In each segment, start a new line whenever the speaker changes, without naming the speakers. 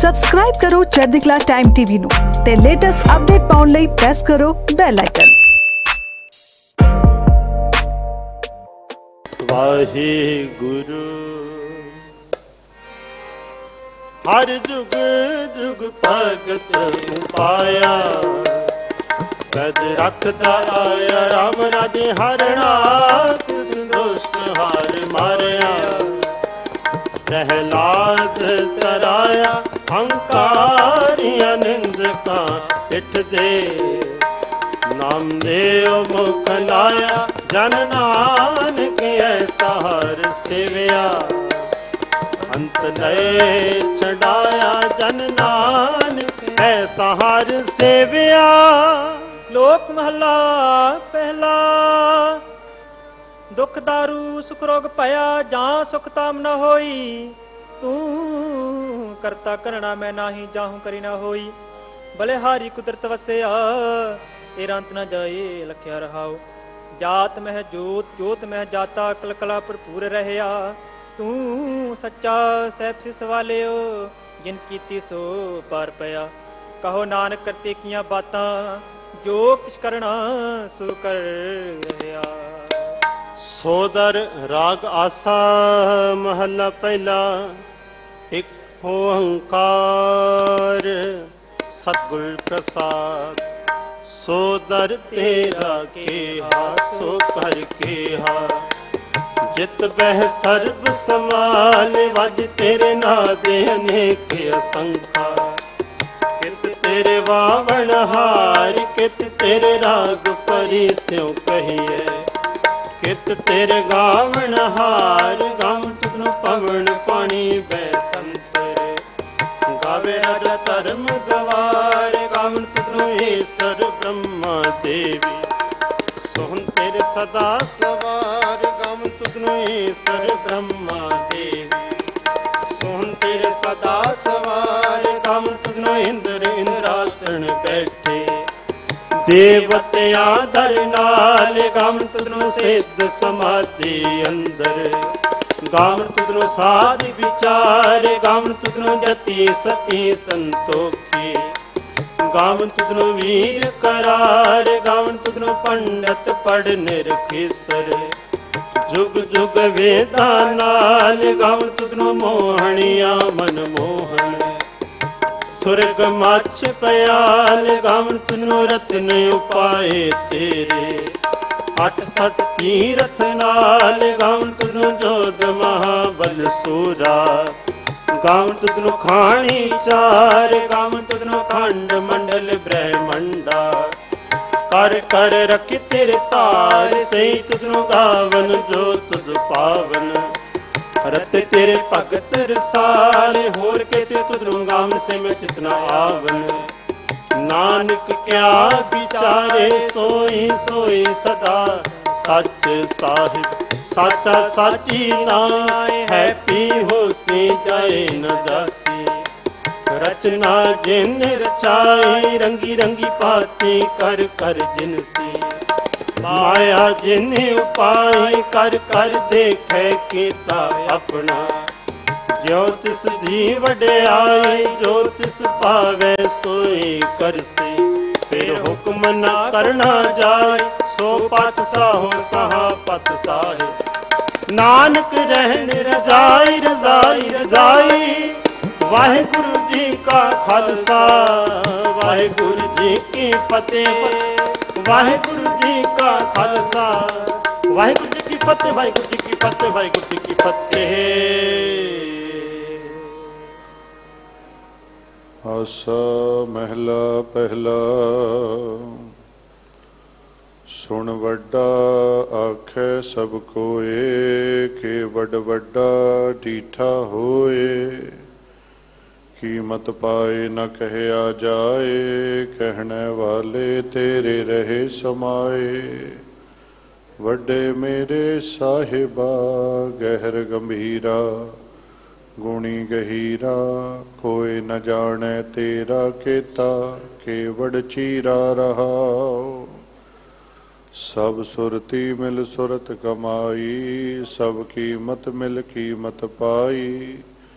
Subscribe ਕਰੋ ਚੜ੍ਹਦੀ ਕਲਾ ਟਾਈਮ ਟੀਵੀ ਨੂੰ ਤੇ ਲੇਟੈਸਟ ਅਪਡੇਟ ਪਾਉਣ ਲਈ ਪ੍ਰੈਸ ਕਰੋ ਬੈਲ ਆਈਕਨ।
ਵਾਹਿਗੁਰੂ हर जुग जुग भगत पाया, कद रखता आया राम राजे हरना, किस दुष्ट हार मारिया। प्रहलाद तराया हंकारिया निंदका पिठ दे, नाम देव मुख लाया जन नानक ऐसा हर सेविया। अंत नए छड़ाया जन नानक ऐसा हर सेविया।
श्लोक महला पहला। दुख दारू सुख रोग पया, जहाँ सुख ताम न होई। तू करता करना मैं नाही, जाहूं करी न होई। बलिहारी कुदरत वसया, तेरा अंत न जाए लख्या रहाओ। जात मह जोत जोत मह जाता, कल कला भरपूर रहया। तू सच्चा सैब सिस वालियो, जिन कीती सो पार पया। कहो नानक करते किया बातां, जो किछ करना सो कर रहया।
सोदर राग आसा महला पहला। एक ओंकार सतगुर प्रसाद, सोदर तेरा केहा सो कर केहा। जित बह सर्ब समाल, वज तेरे नादे अनेक असंखा। कित तेरे वावण हार, कित तेरे राग परी स्यों कहिए। कित तेरे गावण हार, गाव तुधनु पवन पानी बैसंतर। गावे राजा धर्म गवार, गावन तुधनु ईश्वर ब्रह्मा देवी। सोहन तेरे सदा सवार, गावन तुधनु ईश्वर ब्रह्मा देवी। सोहन तेरे सदा सवार, गावन तुधनु इंद्र इंद्रासन बैठे। देवत्या धर नाल, गावन तुधनु सिद्ध समाधि अंदर। गावन तुधनु साध विचार, गावन तुधनु जति सती संतोखी। गावन तुधनु वीर करार, गावन तुधनु पंडित पढ़ निरखेसर। जुग जुग वेदा नाल, गावन तुधनु मोहनिया मन मोहन। सुरग मछ पयाल, गावन तुधनु रत्न उपाए तेरे। 68 तीरथ नाल, गावन तुधनु जोध महाबल सूरा। गावन तुधनु खाणी चार, गावन तुधनु खंड मंडल ब्रह्मंडा। कर कर रखी तेरे तार, सही तुधनु गावन जो तुध पावन। रत तेरे भगत रसाल, होर के ते तुधनु गावन से मैं चितना आवन। नानक क्या विचारे, सोई सोई सदा सच साहिब। साचा साची नाय है, पी होसी जाए न जासी। रचना जिन रचाई, रंगी रंगी पाती कर कर जिनसी। माया जिन उपाय, कर कर देखे कीता अपना। जो तिस दी वड्याई, जो तिस पावे सोई करसी। फिर हुक्म न करना जाय, सो पत साहो सहा पत साहिब। नानक रहन रजाई रजाई रजाई। वाहिगुरु जी का खालसा, वाहिगुरु जी की फतेह। वाहिगुरु जी का खालसा, वाहिगुरु जी की फतेह। वाहिगुरु जी की फतेह, वाहिगुरु जी की फतेह।
आसा महला पहला। सुन वड्डा आखे सब कोए, के वड वड्डा डीठा होए। कीमत पाए न कहया जाए, कहने वाले तेरे रहे समाए। वड्डे मेरे साहिबा गहर गंभीरा, गुणी गहीरा। कोई न जाने तेरा केता, केवड़ चीरा रहा। सब सुरती मिल सुरत कमाई, सब कीमत मिल कीमत पाई।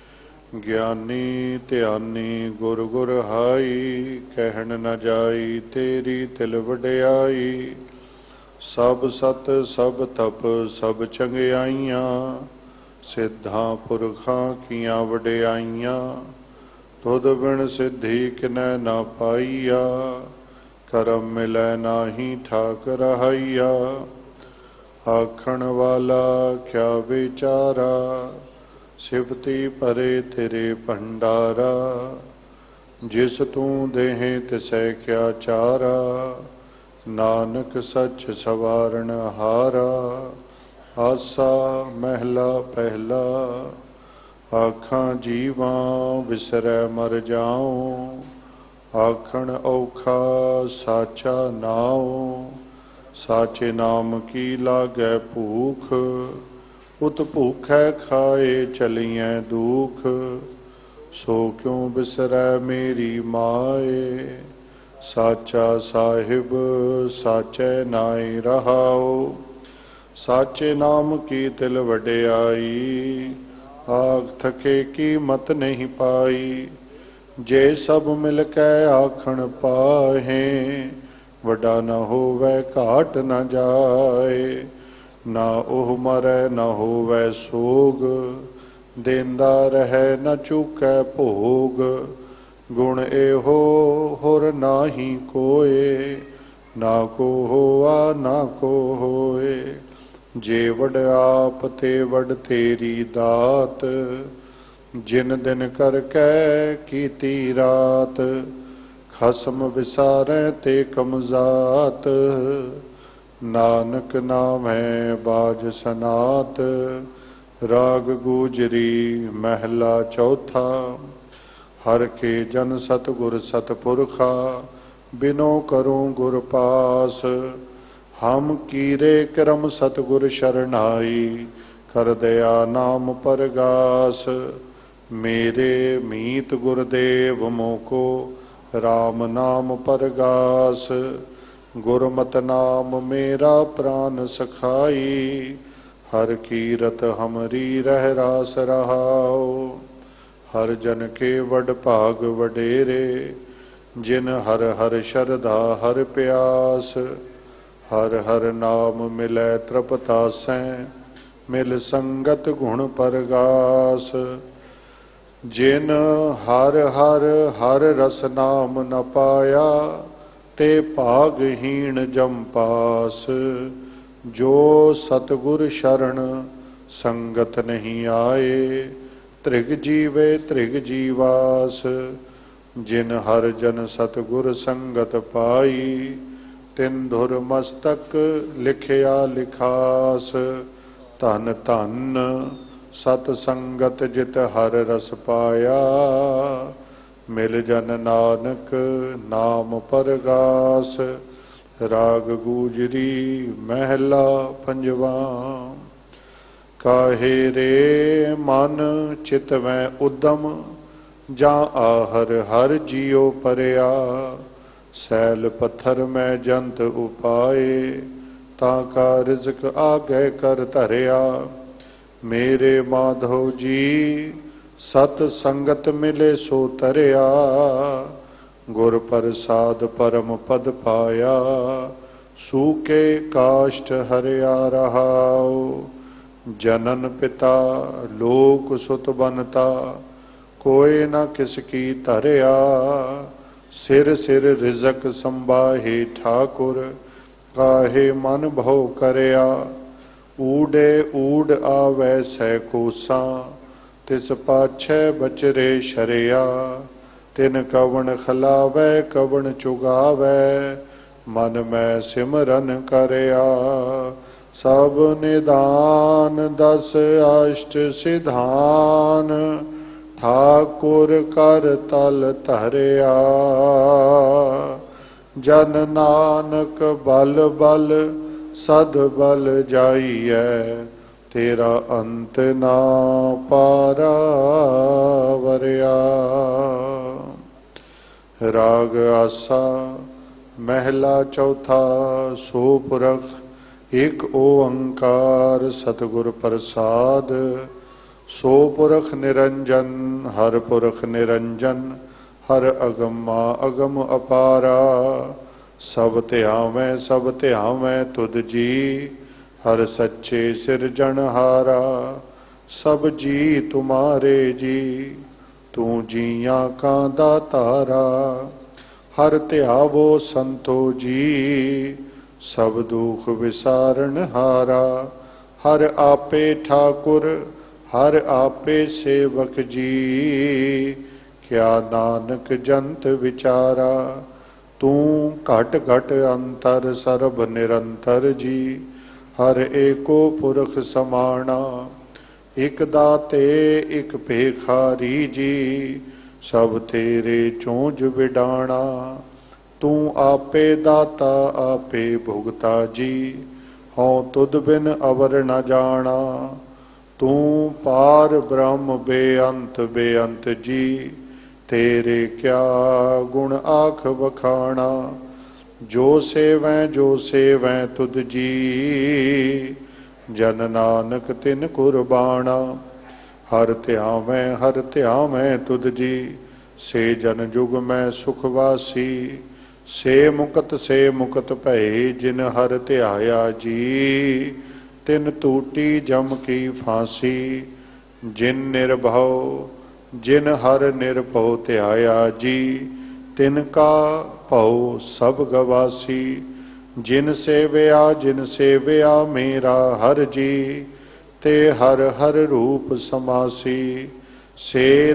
ਗਿਆਨੀ ਧਿਆਨੀ ਗੁਰ ਗੁਰ ਹਾਈ, ਕਹਿਣ ਨ ਜਾਈ ਤੇਰੀ ਤਿਲ ਵਡਿਆਈ। ਸਭ ਸਤ ਸਭ ਤਪ ਸਭ ਚੰਗਿਆਈਆਂ, ਸਿੱਧਾਂ ਪੁਰਖਾਂ ਕੀਆਂ ਵਡਿਆਈਆਂ। ਤੁਧ ਬਿਨ ਸਿੱਧੀ ਕਿਨੈ ਨਾ ਪਾਈਆ, ਕਰਮ ਮਿਲੈ ਨਾਹੀ ਠਾਕ ਰਹਾਈਆ। ਆਖਣ ਵਾਲਾ ਕਿਆ ਵਿਚਾਰਾ, ਸਿਫਤੀ ਭਰੇ ਤੇਰੇ ਭੰਡਾਰਾ। ਜਿਸ ਤੂੰ ਦੇਹ ਤਿਸੈ ਕਿਆ ਚਾਰਾ, ਨਾਨਕ ਸੱਚ ਸਵਾਰਨ ਹਾਰਾ। ਆਸਾ ਮਹਿਲਾ ਪਹਿਲਾ, ਆਖਾਂ ਜੀਵਾਂ ਵਿਸਰੈ ਮਰ ਜਾਉ। ਆਖਣ ਔਖਾ ਸਾਚਾ ਨਾਉ, ਸਾਚੇ ਨਾਮ ਕੀ ਲਾਗੈ ਭੂਖ। ਉਤ ਭੂਖੈ ਖਾਏ ਚਲੀਐ ਦੁਖ, ਸੋ ਕਿਉ ਬਿਸਰੈ ਮੇਰੀ ਮਾਏ। ਸਾਚਾ ਸਾਹਿਬ ਸਾਚੈ ਨਾਇ ਰਹਾਉ, ਸਾਚੇ ਨਾਮ ਕੀ ਤਿਲ ਵਡਿਆਈ। ਆਖ ਥਕੇ ਕੀਮਤ ਨਹੀਂ ਪਾਈ, ਜੇ ਸਭ ਮਿਲ ਕੇ ਆਖਣ ਪਾਹੇ। ਵੱਡਾ ਨ ਹੋਵੈ ਘਾਟ ਨ ਜਾਏ, ਨਾ ਉਹ ਮਰੈ ਨ ਹੋਵੈ ਸੋਗ। ਦੇਂਦਾ ਰਹਿ ਨ ਚੁਕੈ ਭੋਗ, ਗੁਣ ਇਹੋ ਹੋਰ ਨਾਹੀ ਕੋਏ। ਨਾ ਕੋ ਹੋਆ ਨਾ ਕੋ ਹੋਏ, ਜੇ ਵਡ ਆਪ ਤੇ ਵਡ ਤੇਰੀ ਦਾਤ। ਜਿਨ ਦਿਨ ਕਰ ਕੈ ਕੀਤੀ ਰਾਤ, ਖਸਮ ਵਿਸਾਰੈ ਤੇ ਕਮਜ਼ਾਤ। ਨਾਨਕ ਨਾਮੈ ਬਾਜ ਸਨਾਤ, ਰਾਗ ਗੂਜਰੀ ਮਹਿਲਾ ਚੌਥਾ। ਹਰ ਕੇ ਜਨ ਸਤਿਗੁਰ ਸਤਿਪੁਰਖਾ, ਬਿਨੋ ਕਰੂੰ ਗੁਰ ਪਾਸ। ਹਮ ਕੀਰੇ ਕਰਮ ਸਤਿਗੁਰ ਸ਼ਰਨਾਈ, ਕਰ ਦਇਆ ਨਾਮ ਪਰਗਾਸ। ਮੇਰੇ ਮੀਤ ਗੁਰਦੇਵ ਮੋਕੋ, ਰਾਮ ਨਾਮ ਪਰਗਾਸ। ਗੁਰਮਤਿ ਨਾਮ ਮੇਰਾ ਪ੍ਰਾਨ ਸਖਾਈ, ਹਰ ਕੀਰਤ ਹਮਰੀ ਰਹਿ ਰਾਸ ਰਹਾਉ। ਹਰ ਜਨ ਕੇ ਵਡ ਭਾਗ ਵਡੇਰੇ, ਜਿਨ ਹਰ ਹਰ ਸ਼ਰਧਾ ਹਰ ਪਿਆਸ। ਹਰ ਹਰ ਨਾਮ ਮਿਲੈ ਤ੍ਰਪਤਾਸੈ, ਮਿਲ ਸੰਗਤ ਗੁਣ ਪਰਗਾਸ। ਜਿਨ ਹਰ ਹਰ ਹਰ ਰਸ ਨਾਮ ਨ ਪਾਇਆ, ਤੇ ਭਾਗਹੀਣ ਜਮ ਪਾਸ। ਜੋ ਸਤਿਗੁਰ ਸ਼ਰਨ ਸੰਗਤ ਨਹੀਂ ਆਏ, ਤ੍ਰਿਗ ਜੀਵੇ ਤ੍ਰਿਗ ਜੀਵਾਸ। ਜਿਨ ਹਰ ਜਨ ਸਤਿਗੁਰ ਸੰਗਤ ਪਾਈ, ਤਿਨ ਧੁਰ ਮਸਤਕ ਲਿਖਿਆ ਲਿਖਾਸ। ਧਨ ਧਨ ਸਤ ਸੰਗਤ ਜਿਤ ਹਰ ਰਸ ਪਾਇਆ, ਮਿਲ ਜਨ ਨਾਨਕ ਨਾਮ ਪਰਗਾਸ। ਰਾਗ ਗੂਜਰੀ ਮਹਿਲਾ ਪੰਜਵਾ। ਕਾਹੇ ਰੇ ਮਨ ਚਿਤਵੈ ਉਦਮ, ਜਾਂ ਆਹਰ ਹਰ ਜੀਉ ਪਰਿਆ। ਸੈਲ ਪੱਥਰ ਮੈਂ ਜੰਤ ਉਪਾਏ, ਤਾਂ ਕਾ ਰਿਜ਼ਕ ਆਗੈ ਕਰ ਧਰਿਆ। ਮੇਰੇ ਮਾਧਵ ਜੀ ਸਤ ਸੰਗਤ ਮਿਲੇ ਸੋ ਤਰਿਆ। ਗੁਰ ਪ੍ਰਸਾਦ ਪਰਮ ਪਦ ਪਾਇਆ, ਸੂਕੇ ਕਾਸ਼ਟ ਹਰਿਆ ਰਹਾਉ। ਜਨਨ ਪਿਤਾ ਲੋਕ ਸੁਤ ਬਨਤਾ, ਕੋਇ ਨ ਕਿਸ ਕੀ ਧਰਿਆ। ਸਿਰ ਸਿਰ ਰਿਜ਼ਕ ਸੰਭਾਹੇ ਠਾਕੁਰ, ਕਾਹੇ ਮਨ ਭਉ ਕਰਿਆ। ਊੜੇ ਊੜ ਆਵੈ ਸੈ ਕੋਸਾਂ, ਤਿਸ ਪਾਛੈ ਬਚਰੇ ਸ਼ਰਿਆ। ਤਿਨ ਕਵਣ ਖਲਾਵੈ ਕਵਣ ਚੁਗਾਵੈ, ਮਨ ਮੈਂ ਸਿਮਰਨ ਕਰਿਆ। ਸਭ ਨਿਦਾਨ ਦਸ ਅਸ਼ਟ ਸਿਧਾਨ, ਠਾਕੁਰ ਕਰ ਤਲ ਧਰਿਆ। ਜਨ ਨਾਨਕ ਬਲ ਬਲ ਸਦ ਬਲ ਜਾਈਐ, ਤੇਰਾ ਅੰਤ ਨਾ ਪਾਰਾ ਵਰਿਆ। ਰਾਗ ਆਸਾ ਮਹਿਲਾ ਚੌਥਾ। ਸੋ ਪੁਰਖ ਇਕ ਓੰਕਾਰ ਸਤਿਗੁਰ ਪ੍ਰਸਾਦ, ਸੋ ਪੁਰਖ ਨਿਰੰਜਨ ਹਰ ਪੁਰਖ ਨਿਰੰਜਨ ਹਰ ਅਗਮਾ ਅਗਮ ਅਪਾਰਾ ਸਭ ਧਿਆਵੈ ਤੁਧ ਜੀ ਹਰ ਸੱਚੇ ਸਿਰਜਣਹਾਰਾ ਸਭ ਜੀ ਤੁਮਾਰੇ ਜੀ ਤੂੰ ਜੀਆਂ ਕਾ ਦਾਤਾਰਾ ਹਰ ਧਿਆਵੋ ਸੰਤੋ ਜੀ ਸਭ ਦੁਖ ਵਿਸਾਰਨ ਹਾਰਾ ਹਰ ਆਪੇ ਠਾਕੁਰ ਹਰ ਆਪੇ ਸੇਵਕ ਜੀ ਕਿਆ ਨਾਨਕ ਜੰਤ ਵਿਚਾਰਾ ਤੂੰ ਘਟ ਘਟ ਅੰਤਰ ਸਰਬ ਨਿਰੰਤਰ ਜੀ ਹਰ ਏਕੋ ਪੁਰਖ ਸਮਾਣਾ ਇਕ ਦਾਤੇ ਇਕ ਭੇਖਾਰੀ ਜੀ ਸਭ ਤੇਰੇ ਚੋਂਜ ਵਿਡਾਣਾ ਤੂੰ ਆਪੇ ਦਾਤਾ ਆਪੇ ਭੁਗਤਾ ਜੀ ਹਉ ਤੁਧ ਬਿਨ ਅਵਰ ਨ ਜਾਣਾ ਤੂੰ ਪਾਰ ਬ੍ਰਹਮ ਬੇਅੰਤ ਜੀ ਤੇਰੇ ਕਿਆ ਗੁਣ ਆਖ ਵਖਾਣਾ ਜੋ ਸੇਵੈ ਤੁਧ ਜੀ ਜਨ ਨਾਨਕ ਤਿਨ ਕੁਰਬਾਣਾ ਹਰ ਧਿਆਵੈ ਤੁਧ ਜੀ ਸੇ ਜਨ ਜੁਗ ਮੈਂ ਸੁਖ ਵਾਸੀ ਸੇ ਮੁਕਤ ਭਏ ਜਿਨ ਹਰ ਧਿਆਇਆ ਜੀ ਤਿਨ ਟੂਟੀ ਜਮ ਕੀ ਫਾਂਸੀ ਜਿਨ ਨਿਰਭਉ ਜਿਨ ਹਰ ਨਿਰਭਉ ਧਿਆਇਆ ਜੀ ਤਿਨ ਕਾ ਭਉ ਸਭ ਗਵਾਸੀ ਜਿਨ ਸੇਵਿਆ ਮੇਰਾ ਹਰ ਜੀ ਤੇ ਹਰ ਹਰ ਰੂਪ ਸਮਾਸੀ ਸੇ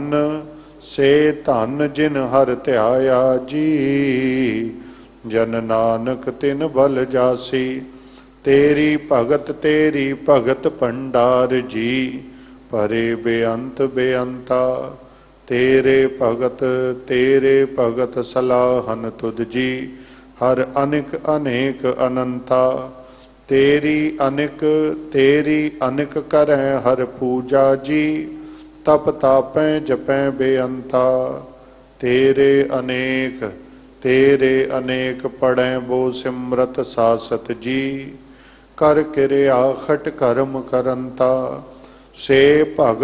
ਧਨ ਜਿਨ ਹਰ ਧਿਆਇਆ ਜੀ ਜਨ ਨਾਨਕ ਤਿਨ ਬਲ ਜਾਸੀ ਤੇਰੀ ਭਗਤ ਭੰਡਾਰ ਜੀ ਭਰੇ ਬੇਅੰਤਾ ਤੇਰੇ ਭਗਤ ਸਲਾਹਨ ਤੁਧ ਜੀ ਹਰ ਅਨੇਕ ਅਨੰਤਾ ਤੇਰੀ ਅਨਿਕ ਕਰੈ ਹਰ ਪੂਜਾ ਜੀ ਤਪ ਤਾਪੈ ਜਪੈ ਬੇਅੰਤਾ ਤੇਰੇ ਅਨੇਕ ਪੜੈ ਬੋ ਸਿਮਰਤ ਸਾਸਤ ਜੀ ਕਰ ਕਿਰਿਆ ਖਟ ਕਰਮ ਕਰੰਤਾ ਸੇ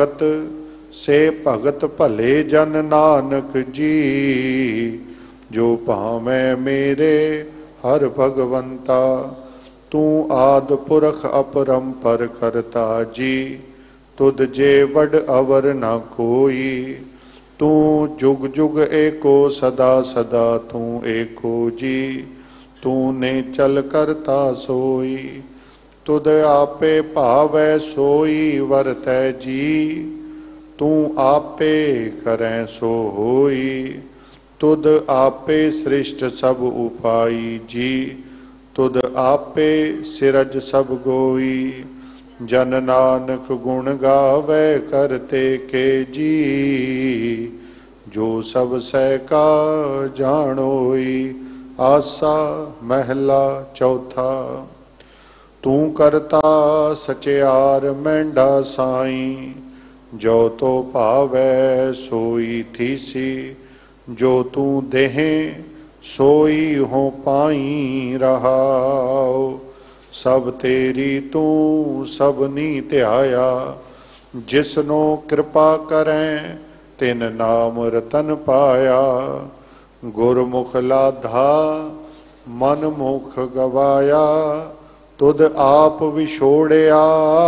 ਭਗਤ ਭਲੇ ਜਨ ਨਾਨਕ ਜੀ ਜੋ ਭਾਵੇਂ ਮੇਰੇ ਹਰ ਭਗਵੰਤਾ ਤੂੰ ਆਦ ਪੁਰਖ ਅਪਰੰਪਰ ਕਰਤਾ ਜੀ ਤੁਧ ਜੇ ਵਡ ਅਵਰ ਨਾ ਕੋਈ ਤੂੰ ਜੁਗ ਜੁਗ ਏਕੋ ਸਦਾ ਤੂੰ ਏਕੋ ਜੀ ਤੂੰ ਨੇ ਚਲ ਕਰਤਾ ਸੋਈ ਤੁਧ ਆਪੇ ਭਾਵੈ ਸੋਈ ਵਰਤੈ ਜੀ ਤੂੰ ਆਪੇ ਕਰੈ ਸੋ ਹੋਈ ਤੁਧ ਆਪੇ ਸ੍ਰਿਸ਼ਟ ਸਭ ਉਪਾਈ ਜੀ ਤੁਧ ਆਪੇ ਸਿਰਜ ਸਭ ਗੋਈ ਜਨ ਨਾਨਕ ਗੁਣ ਗਾਵੇ ਕਰਤੇ ਕੇ ਜੀ ਜੋ ਸਭ ਸਹਿ ਕਾ ਜਾਣੋਈ ਆਸਾ ਮਹਿਲਾ ਚੌਥਾ ਤੂੰ ਕਰਤਾ ਸਚਿਆਰ ਮਹਿੰਡਾ ਸਾਈ ਜੋ ਤੋ ਭਾਵੈ ਸੋਈ ਥੀਸੀ ਜੋ ਤੂੰ ਦੇਹੇ ਸੋਈ ਹੋ ਪਾਈ ਰਹਾਉ ਸਭ ਤੇਰੀ ਤੂੰ ਸਭਨੀ ਧਿਆਇਆ ਜਿਸਨੋ ਕਿਰਪਾ ਕਰੈ ਤਿਨ ਨਾਮ ਰਤਨ ਪਾਇਆ ਗੁਰਮੁਖ ਲਾਧਾ ਮਨ ਮੁਖ ਗਵਾਇਆ ਤੁਧ ਆਪ ਵਿਛੋੜਿਆ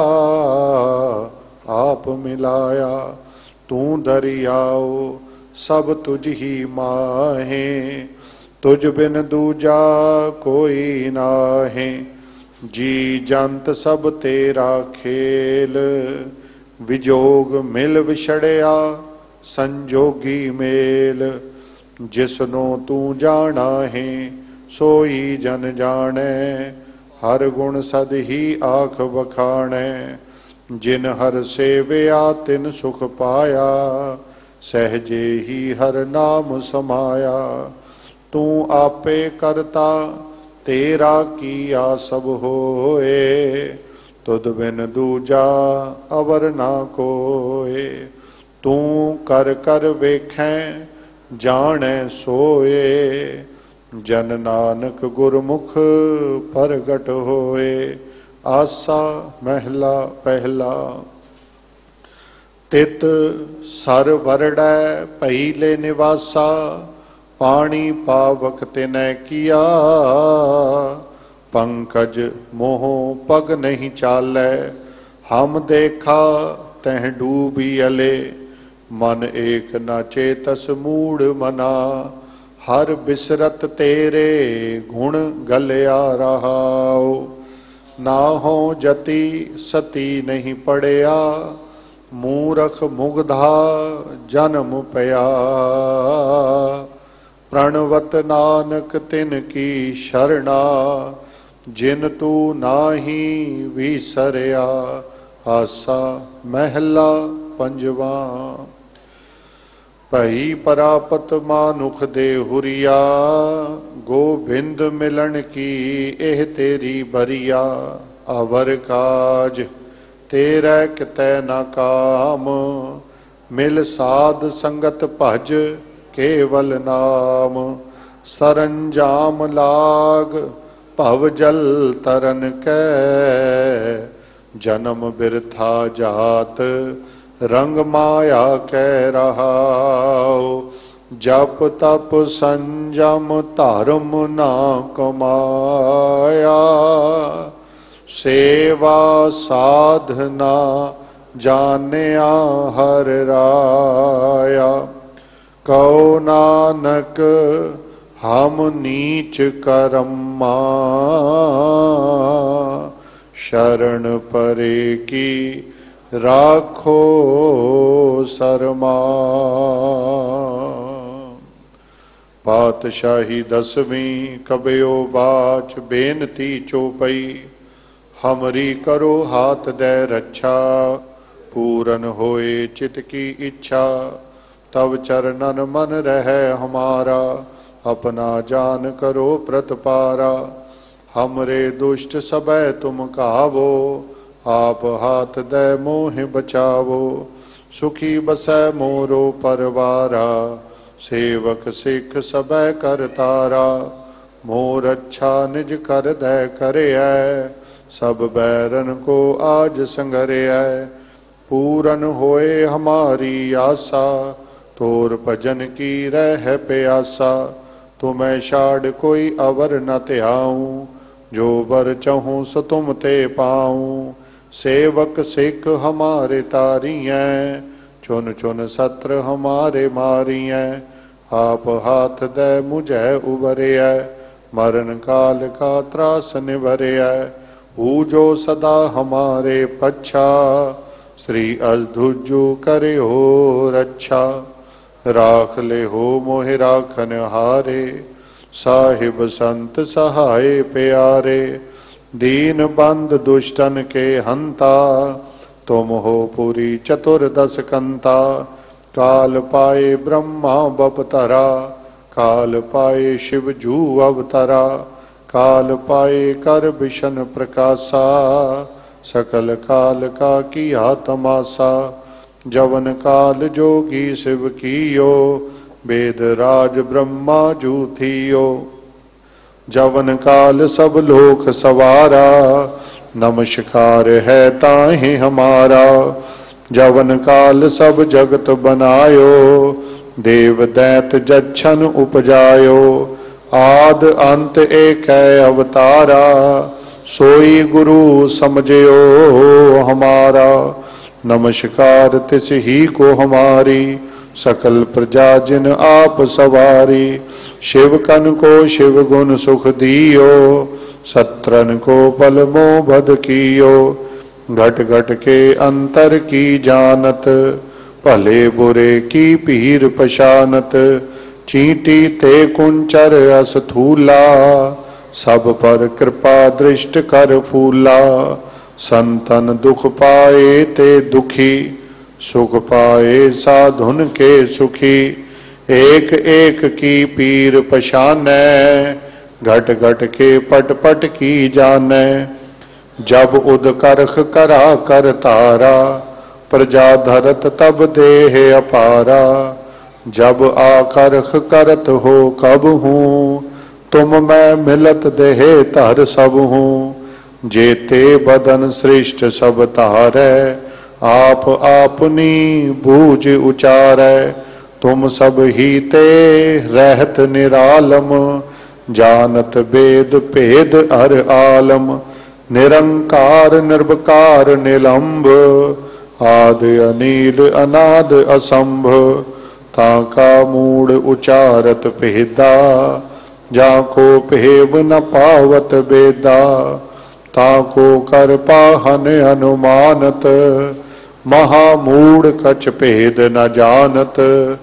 ਆਪ ਮਿਲਾਇਆ ਤੂੰ ਦਰਿਆਓ ਸਭ ਤੁਝ ਹੀ ਮਾਹੇ ਤੁਝ ਬਿਨ ਦੂਜਾ ਕੋਈ ਨਾਹੇ ਜੀ ਜੰਤ ਸਭ ਤੇਰਾ ਖੇਲ ਵਿਜੋਗ ਮਿਲ ਵਿਛੜਿਆ ਸੰਜੋਗੀ ਮੇਲ ਜਿਸਨੂੰ ਤੂੰ ਜਾਣਾ ਹੈ ਸੋਈ ਜਨ ਜਾਣੈ ਹਰ ਗੁਣ ਸਦ ਹੀ ਆਖ ਵਖਾਣੈ ਜਿਨ ਹਰ ਸੇਵਿਆ ਤਿਨ ਸੁਖ ਪਾਇਆ ਸਹਜੇ ਹੀ ਹਰ ਨਾਮ ਸਮਾਇਆ ਤੂੰ ਆਪੇ ਕਰਤਾ ਤੇਰਾ ਕੀਆ ਸਭ ਹੋਏ ਤੁਧ ਬਿਨ ਦੂਜਾ ਅਵਰ ਨਾ ਕੋਏ ਤੂੰ ਕਰ ਕਰ ਵੇਖੈ ਜਾਣੈ ਸੋਏ ਜਨ ਨਾਨਕ ਗੁਰਮੁਖ ਪ੍ਰਗਟ ਹੋਏ ਆਸਾ ਮਹਿਲਾ ਪਹਿਲਾ ਤਿਤ ਸਰ ਵਰੜੈ ਭਈ ਲੈ ਨਿਵਾਸਾ, ਪਾਣੀ ਪਾਵਕ ਤਿਨੈ ਕੀਆ, ਪੰਕਜ ਮੋਹ ਪਗ ਨਹੀਂ ਚਾਲੈ, ਹਮ ਦੇਖਾ ਤਹਿ ਡੂਬੀ ਅਲੇ, ਮਨ ਏਕ ਨਾ ਚੇਤਸ ਮੂੜ ਮਨਾ, ਹਰ ਬਿਸਰਤ ਤੇਰੇ ਗੁਣ ਗਲਿਆ ਰਹਾਉ, ਨਾ ਹੋ ਜਤੀ ਸਤੀ ਨਹੀਂ ਪੜਿਆ, ਮੂਰਖ ਮੁਗਧਾ ਜਨਮ ਪਿਆ, ਪ੍ਰਣਵਤ ਨਾਨਕ ਤਿਨ ਕੀ ਸ਼ਰਣਾ, ਜਿਨ ਤੂ ਨਾਹੀ ਵਿਸਰਿਆ, ਆਸਾ ਮਹਿਲਾ ਪੰਜਵਾ। ਭਈ ਪ੍ਰਾਪਤ ਮਾਨੁਖ ਦੇ ਹੁਰੀਆ, ਗੋਬਿੰਦ ਮਿਲਣ ਕੀ ਇਹ ਤੇਰੀ ਬਰੀਆ, ਅਵਰ ਕਾਜ ਤੇਰੇ ਕਿਤੈ ਨਾ ਕਾਮ, ਮਿਲ ਸਾਧ ਸੰਗਤ ਭਜ ਕੇਵਲ ਨਾਮ, ਸਰੰਜਾਮ ਲਾਗ ਭਵ ਜਲ ਤਰਨ ਕੈ, ਜਨਮ ਬਿਰਥਾ ਜਾਤ ਰੰਗ ਮਾਇਆ ਕਹਿ ਰਹਾਉ, ਜਪ ਤਪ ਸੰਜਮ ਧਰਮ ਨਾ ਕਮਾਇਆ, ਸੇਵਾ ਸਾਧਨਾ ਜਾਣਿਆ ਹਰ ਰਾਇਆ, ਕਉ ਨਾਨਕ ਹਮ ਨੀਚ ਕਰਮਾ, ਸ਼ਰਨ ਪਰੇ ਕੀ ਰਾਖੋ ਸਰਮਾ। ਪਾਤਸ਼ਾਹੀ ਦਸਵੀਂ ਕਬਿਓ ਬਾਚ ਬੇਨਤੀ ਚੋਪਈ, ਹਮਰੀ ਕਰੋ ਹਾਥ ਦੈ ਰੱਛਾ, ਪੂਰਨ ਹੋਏ ਚਿਤ ਕੀ ਇੱਛਾ, ਤਬ ਚਰਨਨ ਮਨ ਰਹਿ ਹਮਾਰਾ, अपना जान करो प्रतपारा। हमरे दुष्ट सबै तुम कहावो, आप हाथ दे मोहि बचावो। सुखी बसै मोरो परवारा, सेवक सिख सबै कर तारा। मोर अच्छा निज कर दे करैया, सब बैरन को आज संगरैया। पूरन होए हमारी आशा, तोर भजन की रह प्यासा। तुम्हें छाड़ कोई अवर न त्याऊं, जो बर चाहूं सो तुम ते पाऊं। सेवक सिख हमारे तारियैं, चुन चुन सत्र हमारे मारियैं। आप हाथ दे मुझे उबरैया, मरण काल का त्रास निवरैया। ऊजो सदा हमारे पच्छा, श्री अधुजु करे हो रक्षा। राख ले हो मोहि राखन हारे, साहिब संत सहाय प्यारे। दीन बंद दुष्टन के हंता, तुम हो पुरी चतुर्दश कंता। काल पाए ब्रह्मा बपतरा, काल पाए शिव जू अवतरा। काल पाए कर विशन प्रकाशा, सकल काल का किया तमाशा। जवन काल जोगी शिव कियो, वेद राज ब्रह्मा जू थियो। जवन काल सब लोक सवारा, नमस्कार है ताहि हमारा। जवन काल सब जगत बनायो, देव दैत जच्छन उपजायो। आद अंत एक अवतारा, सोई गुरु समझियो हमारा। नमस्कार तिस ही को हमारी, सकल प्रजा जिन आप सवारी। शिव कन को शिव गुण सुख दियो, सत्रन को बल मोह बद कियो। घट घट के अंतर की जानत, भले बुरे की पीर पशानत। चींटी ते कुंचर अस्थूला, सब पर कृपा दृष्ट कर फूला। संतन दुख पाए ते दुखी, सुख पाए साधुन के सुखी। एक एक की पीर पशानै, घट घट के पट पट की जानै। जब उद करख करा कर तारा, प्रजा धरत तब देह अपारा। जब आकरख करत हो कब हूँ, तुम मैं मिलत देह धर सब हूँ। जेते बदन श्रेष्ठ सब तारै, आप आपनी बूझ उचारै। तुम सब ही ते रहत निरालम, जानत वेद भेद अर आलम। निरंकार निर्विकार निलंब, आदि अनील अनाद असंभ। ताका मूड उचारत भेदा, जाको भेव न पावत बेदा। ताको कर पाहन अनुमानत, महामूढ़ कछ भेद न जानत।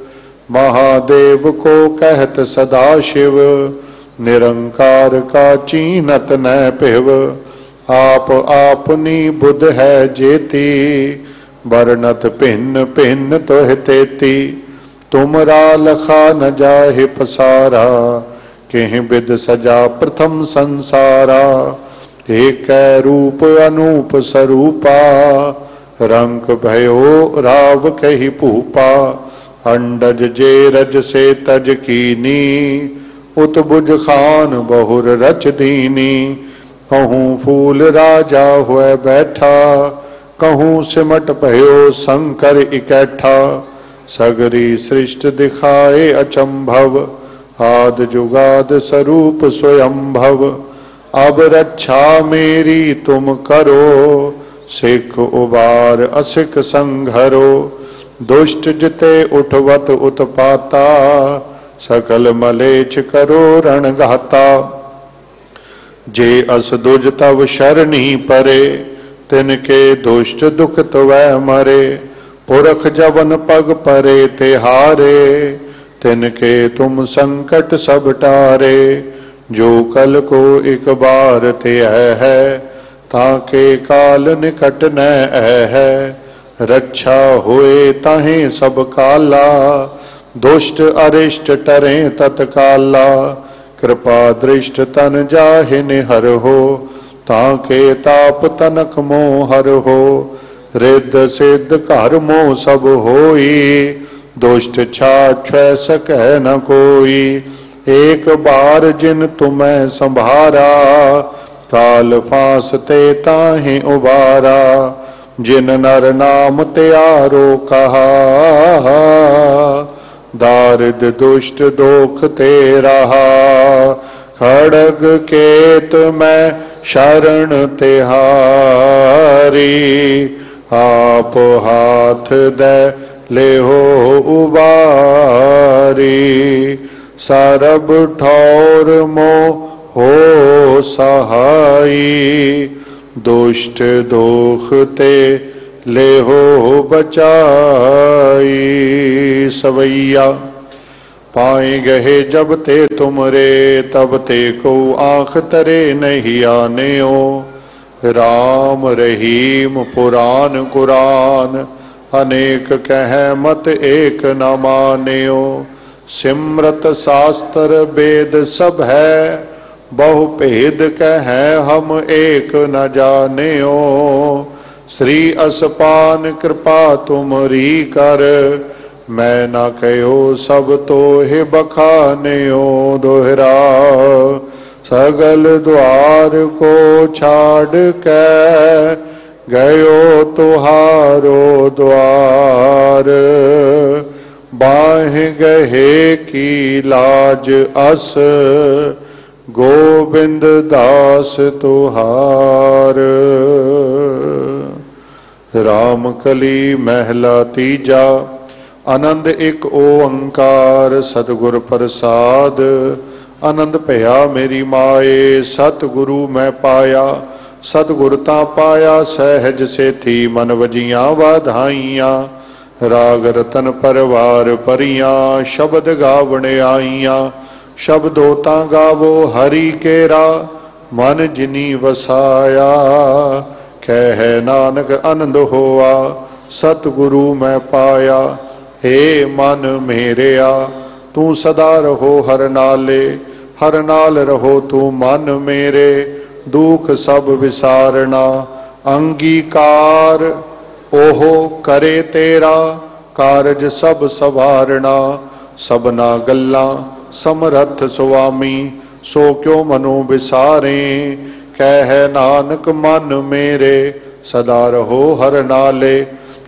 महादेव को कहत सदा शिव, निरंकार का चीनत न पिव। आप आपनी बुध है जेती, वर्णत भिन्न भिन्न तोह तेती। तुमरा लखा न जाहि पसारा, केह बिद सजा प्रथम संसारा। एक रूप अनूप स्वरूपा, रंक भयो राव कही भूपा। अंडज जे रज से तज कीनी, उत्बुज खान बहुर रच दीनी। कहूँ फूल राजा हुए बैठा, कहूँ सिमट भयो शंकर इकट्ठा। सगरी सृष्टि दिखाए अचंभव, आद जुगाद स्वरूप स्वयंभव। अब रक्षा मेरी तुम करो, सिख उबार असिक संघरो। दुष्ट जिते उठवत उत्पाता, सकल मलेच्छ करो रणघाता। जे अस दुज तव शरणी परे, तिनके दुष्ट दुख तुवै मरे। पुरख जवन पग परे तिहारे, तिनके तुम संकट सब टारे। जो कल को एक बार ते है, ताके काल निकट न है। रक्षा होए ताहे सब काला, दुष्ट अरिष्ट टरे तत्काला। कृपा दृष्ट तन जाहि निहर हो, ताके ताप तनक मोहर हो। रिद्ध सिद्ध घर मोह सब होई, दुष्ट छाछ सकै न कोई। एक बार जिन तुम्हें संभारा, काल फांस ते ताहि उबारा। जिन नर नाम त्यारो कहा, दारिद दुष्ट दोख ते रहा। खड़ग केत में शरण तिहारी, आप हाथ दे ले हो उबारी। सरब ठौर मोह हो सहाई, दुष्ट दोख ते ले हो बचाई। सवैया पाए गहे जब ते तुमरे, तब ते को आँख तरे नहीं आनेओ। राम रहीम पुराण कुरान, अनेक कह मत एक न मान्यो। सिमरत शास्त्र वेद सब है, बहु भेद कह हम एक न जान्यो। श्री असपान कृपा तुमरी कर, मैं न कहो सब तो हे बखान्यो। दोहरा सगल द्वार को छाड़ के, गयो तुहारो द्वार। बाह गहे की लाज अस, गोविंद दास तुहार। राम कली महला तीजा, आनंद एक ओंकार। सतगुर प्रसाद आनंद भया मेरी माए। सतगुरु मैं पाया, सतगुर ता पाया। सहज से थी मन वजियां वाधाइयां। राग रतन परवार परियां, शब्द गावण आईयां। शब्दों ता गावो हरि केरा, मन जिनी वसाया। कह नानक आनंद होआ, सतगुरु मैं पाया। हे मन मेरेया, तू सदा रहो हर नाले। हर नाल रहो तू मन मेरे, दुख सब विसारना। अंगीकार ओहो करे तेरा, कारज सब सवारना। सबना गल्लां समरथ सुआमी, सो क्यों मनो विसारे। कह नानक मन मेरे, सदा रहो हर नाले।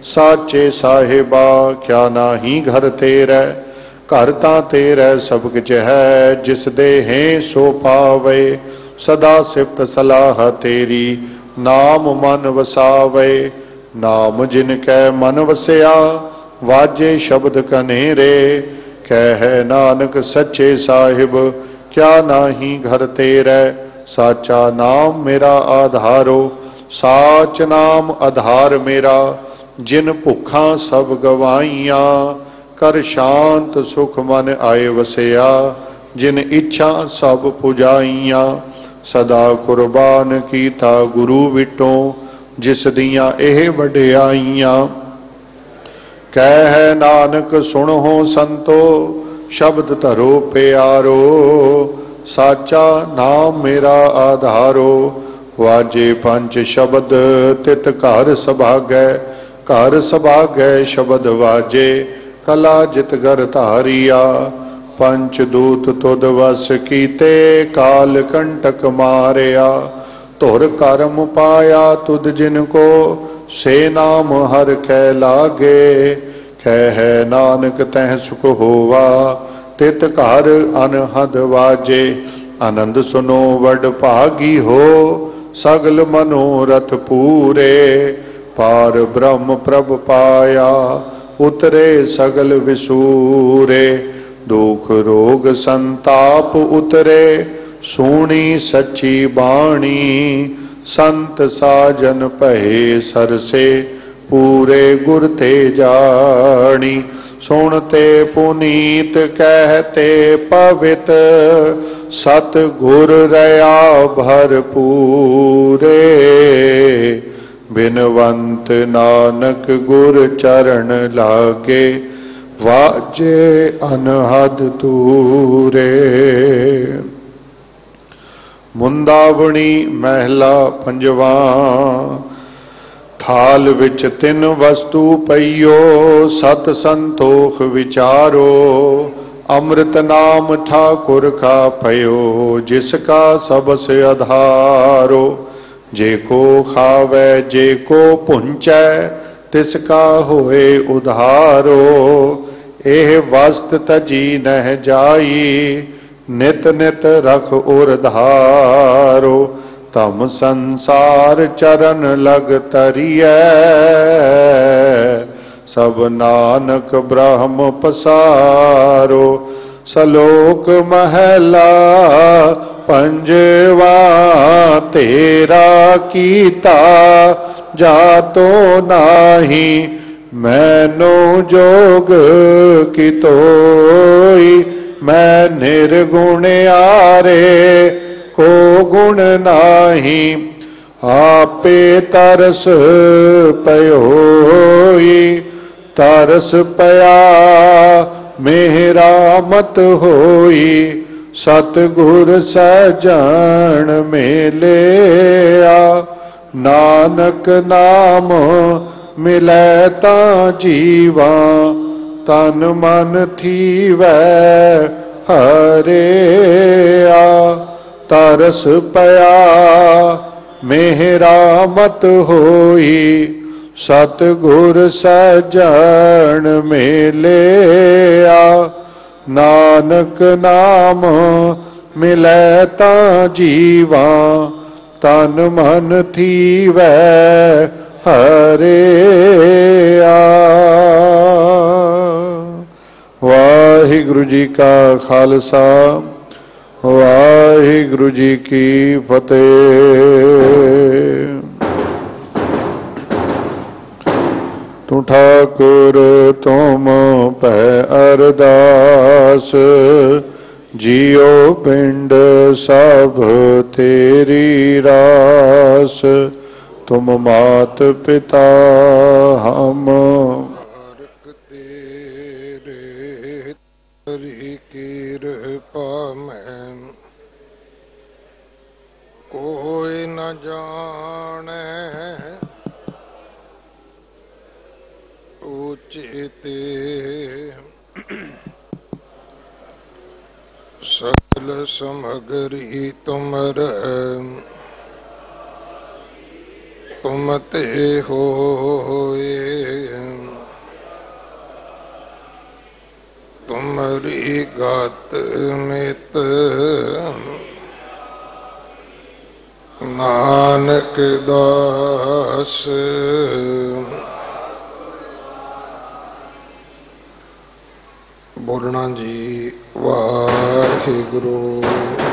साचे साहिबा क्या नाही घर तेरै, घर तां तेरै सब किछ है, जिस दे हैं सो पावे, सदा सिफत सलाह तेरी, नाम मन वसावे। नाम जिनकै मन वसिया, वाजे शब्द कनेरे, कह नानक सच्चे साहिब क्या नाही घर तेरै, साचा नाम मेरा आधारो, साच नाम आधार मेरा, जिन भुखा सब गवाइया, कर शांत सुख मन आए वसिया, जिन इच्छा सब पुजाइया, सदा कुर्बान कीता गुरु विटों, जिस दियां एह वडियाइयां। कह नानक सुनो संतो, शब्द धरो प्यारो, साचा नाम मेरा आधारो, वाजे पंच शब्द तित घर सभागै, घर सभागै शब्द वाजे, कला जित घर धारिया, पंच दूत तुद वस कीते, काल कंटक मारिया, धुर कर्म पाया तुद जिनको, से नाम हर कै लागे, कह नानक तह सुख होवा, तित घर अनहद वाजे, आनंद सुनो वड भागी हो, सगल मनोरथ पूरे, पार ब्रह्म प्रभ पाया, उतरे सगल विसूरे, दुख रोग संताप उतरे, सोनी सच्ची बाणी, संत साजन पहे सरसे, पूरे गुर ते जानी, सुनते पुनीत कहते पवित, सत गुर रया भरपूरे, बिनवंत नानक गुर चरण लागे, वाजे अनहद तूरे। मुंदावणी महला पंजवा। थाल विच तिन वस्तु पईयो, सत संतोख विचारो, अमृत नाम ठाकुर का पयो, जिसका सबस आधारो, जेको खावे जेको पुंचै, तिसका होए उधारो, एह वस्त तजी नह जाई, नित नित रख उर धारो, तम संसार चरण लग तरियै, सब नानक ब्रह्म पसारो। सलोक महला पंजवा, तेरा कीता जातो नाही, मैनो जोग की तोई, मैं निर्गुण आरे को गुण नाही, आपे तरस पयोई, तरस पया मेरा मत होई, सतगुर सजन मिलिया, नानक नाम मिलै ता जीवा, तन मन थीवै हरिया, तरस पया मेरा मत होई, सतगुर सजन मिलिया, नानक नाम मिलै ता जीवा, तन मन थीवै हरिया। वाहिगुरु जी का खालसा, वाहिगुरु जी की फतेह। तू ठाकुर तुम पै अरदास, जियो पिंड सब तेरी रास, तुम मात पिता हम तेरे, तेरी कृपा में कोई न जाने, उचिते सकल समगरी तुमर,
ਤੁਮ ਤੇ ਹੋਏ, ਤੁਮਰੀ ਗਤ ਮਿਤ ਨਾਨਕ ਦਾਸ। ਬੋਲਣਾ ਜੀ। ਵਾਹਿਗੁਰੂ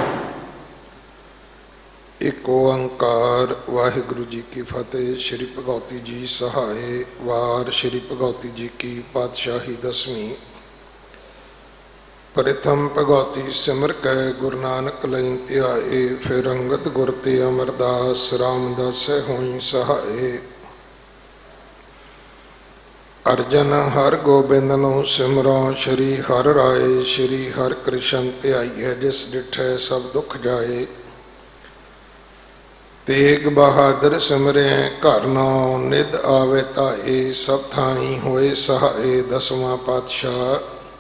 ਇੱਕ ਓੰਕਾਰ। ਵਾਹਿਗੁਰੂ ਜੀ ਕੀ ਫਤਿਹ। ਸ਼੍ਰੀ ਭਗਉਤੀ ਜੀ ਸਹਾਏ। ਵਾਰ ਸ਼੍ਰੀ ਭਗਉਤੀ ਜੀ ਕੀ ਪਾਤਸ਼ਾਹੀ ਦਸਵੀਂ। ਪ੍ਰਥਮ ਭਗਉਤੀ ਸਿਮਰ ਕੈ ਗੁਰੂ ਨਾਨਕ ਲਈ ਧਿਆਏ। ਫਿਰ ਅੰਗਦ ਗੁਰ ਤੇ ਅਮਰਦਾਸ ਰਾਮਦਾਸੈ ਹੋਈ ਸਹਾਏ। ਅਰਜਨ ਹਰ ਗੋਬਿੰਦ ਨੂੰ ਸਿਮਰੋ। ਸ਼੍ਰੀ ਹਰਿ ਰਾਏ ਸ਼੍ਰੀ ਹਰਿ ਕ੍ਰਿਸ਼ਨ ਧਿਆਈਐ। ਜਿਸ ਡਿਠੈ ਸਭ ਦੁੱਖ ਜਾਏ। ਤੇਗ ਬਹਾਦਰ ਸਿਮਰੈ ਘਰ ਨਾਉ। ਨਿਧ ਆਵੇ ਧਾਏ ਸਭ ਥਾਈ ਹੋਏ ਸਹਾਏ। ਦਸਵਾਂ ਪਾਤਸ਼ਾਹ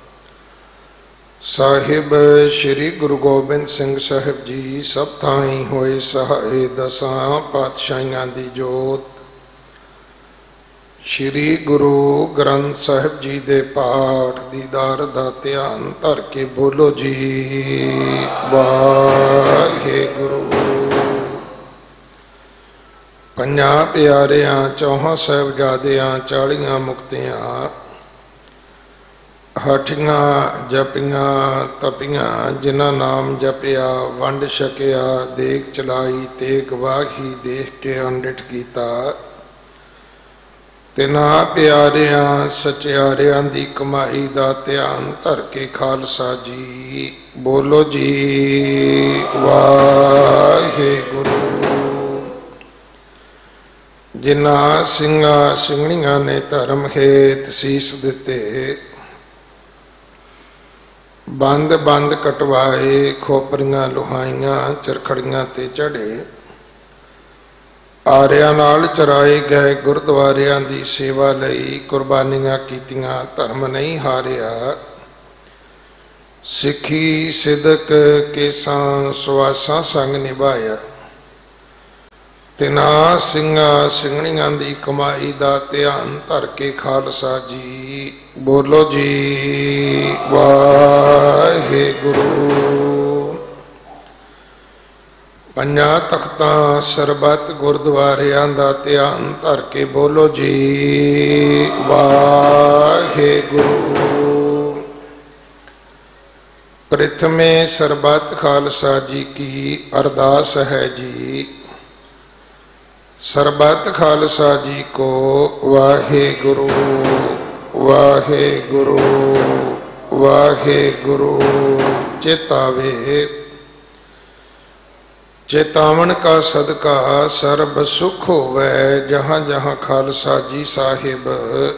ਸਾਹਿਬ ਸ਼੍ਰੀ ਗੁਰੂ ਗੋਬਿੰਦ ਸਿੰਘ ਸਾਹਿਬ ਜੀ ਸਭ ਥਾਈ ਹੋਏ ਸਹਾਏ। ਦਸਾਂ ਪਾਤਸ਼ਾਹੀਆਂ ਦੀ ਜੋਤ ਸ਼੍ਰੀ ਗੁਰੂ ਗ੍ਰੰਥ ਸਾਹਿਬ ਜੀ ਦੇ ਪਾਠ ਦੀਦਾਰ ਦਾ ਧਿਆਨ ਧਰ ਕੇ ਬੋਲੋ ਜੀ। ਵਾਹਿਗੁਰੂ। ਪੰਜਾਂ ਪਿਆਰਿਆਂ ਚੌਹਾਂ ਸਾਹਿਬਜ਼ਾਦਿਆਂ 40 ਮੁਕਤਿਆਂ ਹਠੀਆਂ ਜਪੀਆਂ ਤਪੀਆਂ। ਜਿਨ੍ਹਾਂ ਨਾਮ ਜਪਿਆ ਵੰਡ ਛਕਿਆ। ਦੇਖ ਚਲਾਈ ਤੇਗ ਵਾਹੀ ਦੇਖ ਕੇ ਅੰਡਿਠ ਕੀਤਾ। ਤਿਨਾਂ ਪਿਆਰਿਆਂ ਸਚਿਆਰਿਆਂ ਦੀ ਕਮਾਈ ਦਾ ਧਿਆਨ ਧਰ ਕੇ ਖਾਲਸਾ ਜੀ ਬੋਲੋ ਜੀ। ਵਾਹਿਗੁਰੂ। ਜਿਨ੍ਹਾਂ ਸਿੰਘਾਂ ਸਿੰਘਣੀਆਂ ਨੇ ਧਰਮ ਹੇਤ ਸੀਸ ਦਿੱਤੇ। ਬੰਦ ਬੰਦ ਕਟਵਾਏ ਖੋਪਰੀਆਂ ਲੁਹਾਈਆਂ ਚਰਖੜੀਆਂ ਤੇ ਚੜੇ। ਆਰਿਆਂ ਨਾਲ ਚਰਾਏ ਗਏ ਗੁਰਦੁਆਰਿਆਂ ਦੀ ਸੇਵਾ ਲਈ ਕੁਰਬਾਨੀਆਂ ਕੀਤੀਆਂ। ਧਰਮ ਨਹੀਂ ਹਾਰਿਆ। ਸਿੱਖੀ ਸਿਦਕ ਕੇਸਾਂ ਸੁਆਸਾਂ ਸੰਗ ਨਿਭਾਇਆ। ਤਿਨਾਂ ਸਿੰਘਾਂ ਸਿੰਘਣੀਆਂ ਦੀ ਕਮਾਈ ਦਾ ਧਿਆਨ ਧਰ ਕੇ ਖਾਲਸਾ ਜੀ ਬੋਲੋ ਜੀ। ਵਾਹਿਗੁਰੂ। ਪੰਜਾਂ ਤਖਤਾਂ ਸਰਬੱਤ ਗੁਰਦੁਆਰਿਆਂ ਦਾ ਧਿਆਨ ਧਰ ਕੇ ਬੋਲੋ ਜੀ। ਵਾਹਿਗੁਰੂ। ਪ੍ਰਥਮੇ ਸਰਬੱਤ ਖਾਲਸਾ ਜੀ ਕੀ ਅਰਦਾਸ ਹੈ ਜੀ। ਸਰਬੱਤ ਖਾਲਸਾ ਜੀ ਕੋ ਵਾਹਿਗੁਰੂ ਵਾਹਿਗੁਰੂ ਵਾਹਿਗੁਰੂ ਚੇਤਾਵੇ। ਚੇਤਾਵਨ ਕਾ ਸਦਕਾ ਸਰਬ ਸੁਖ ਹੋਵੇ। ਜਹਾਂ ਜਹਾਂ ਖਾਲਸਾ ਜੀ ਸਾਹਿਬ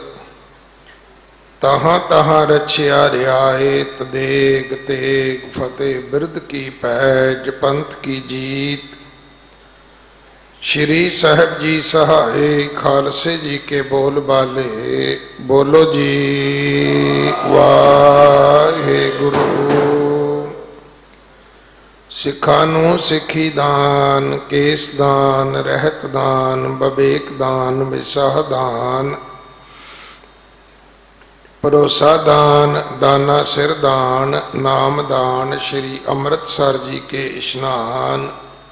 ਤਹਾਂ ਤਹਾਂ ਰਛਿਆ ਰਿਆਇਤ। ਦੇਗ ਤੇਗ ਫਤਿਹ ਬਿਰਦ ਕੀ ਪੈਜ ਪੰਥ ਕੀ ਜੀਤ। श्री साहब जी सहाय खालसे जी के बोल बाले बोलो जी। वाहिगुरु। सिखा नू सिखी दान केस दान रहत दान बबेक दान विसाह दान भरोसा दान दाना सिर दान नाम दान। श्री अमृतसर जी के इशनान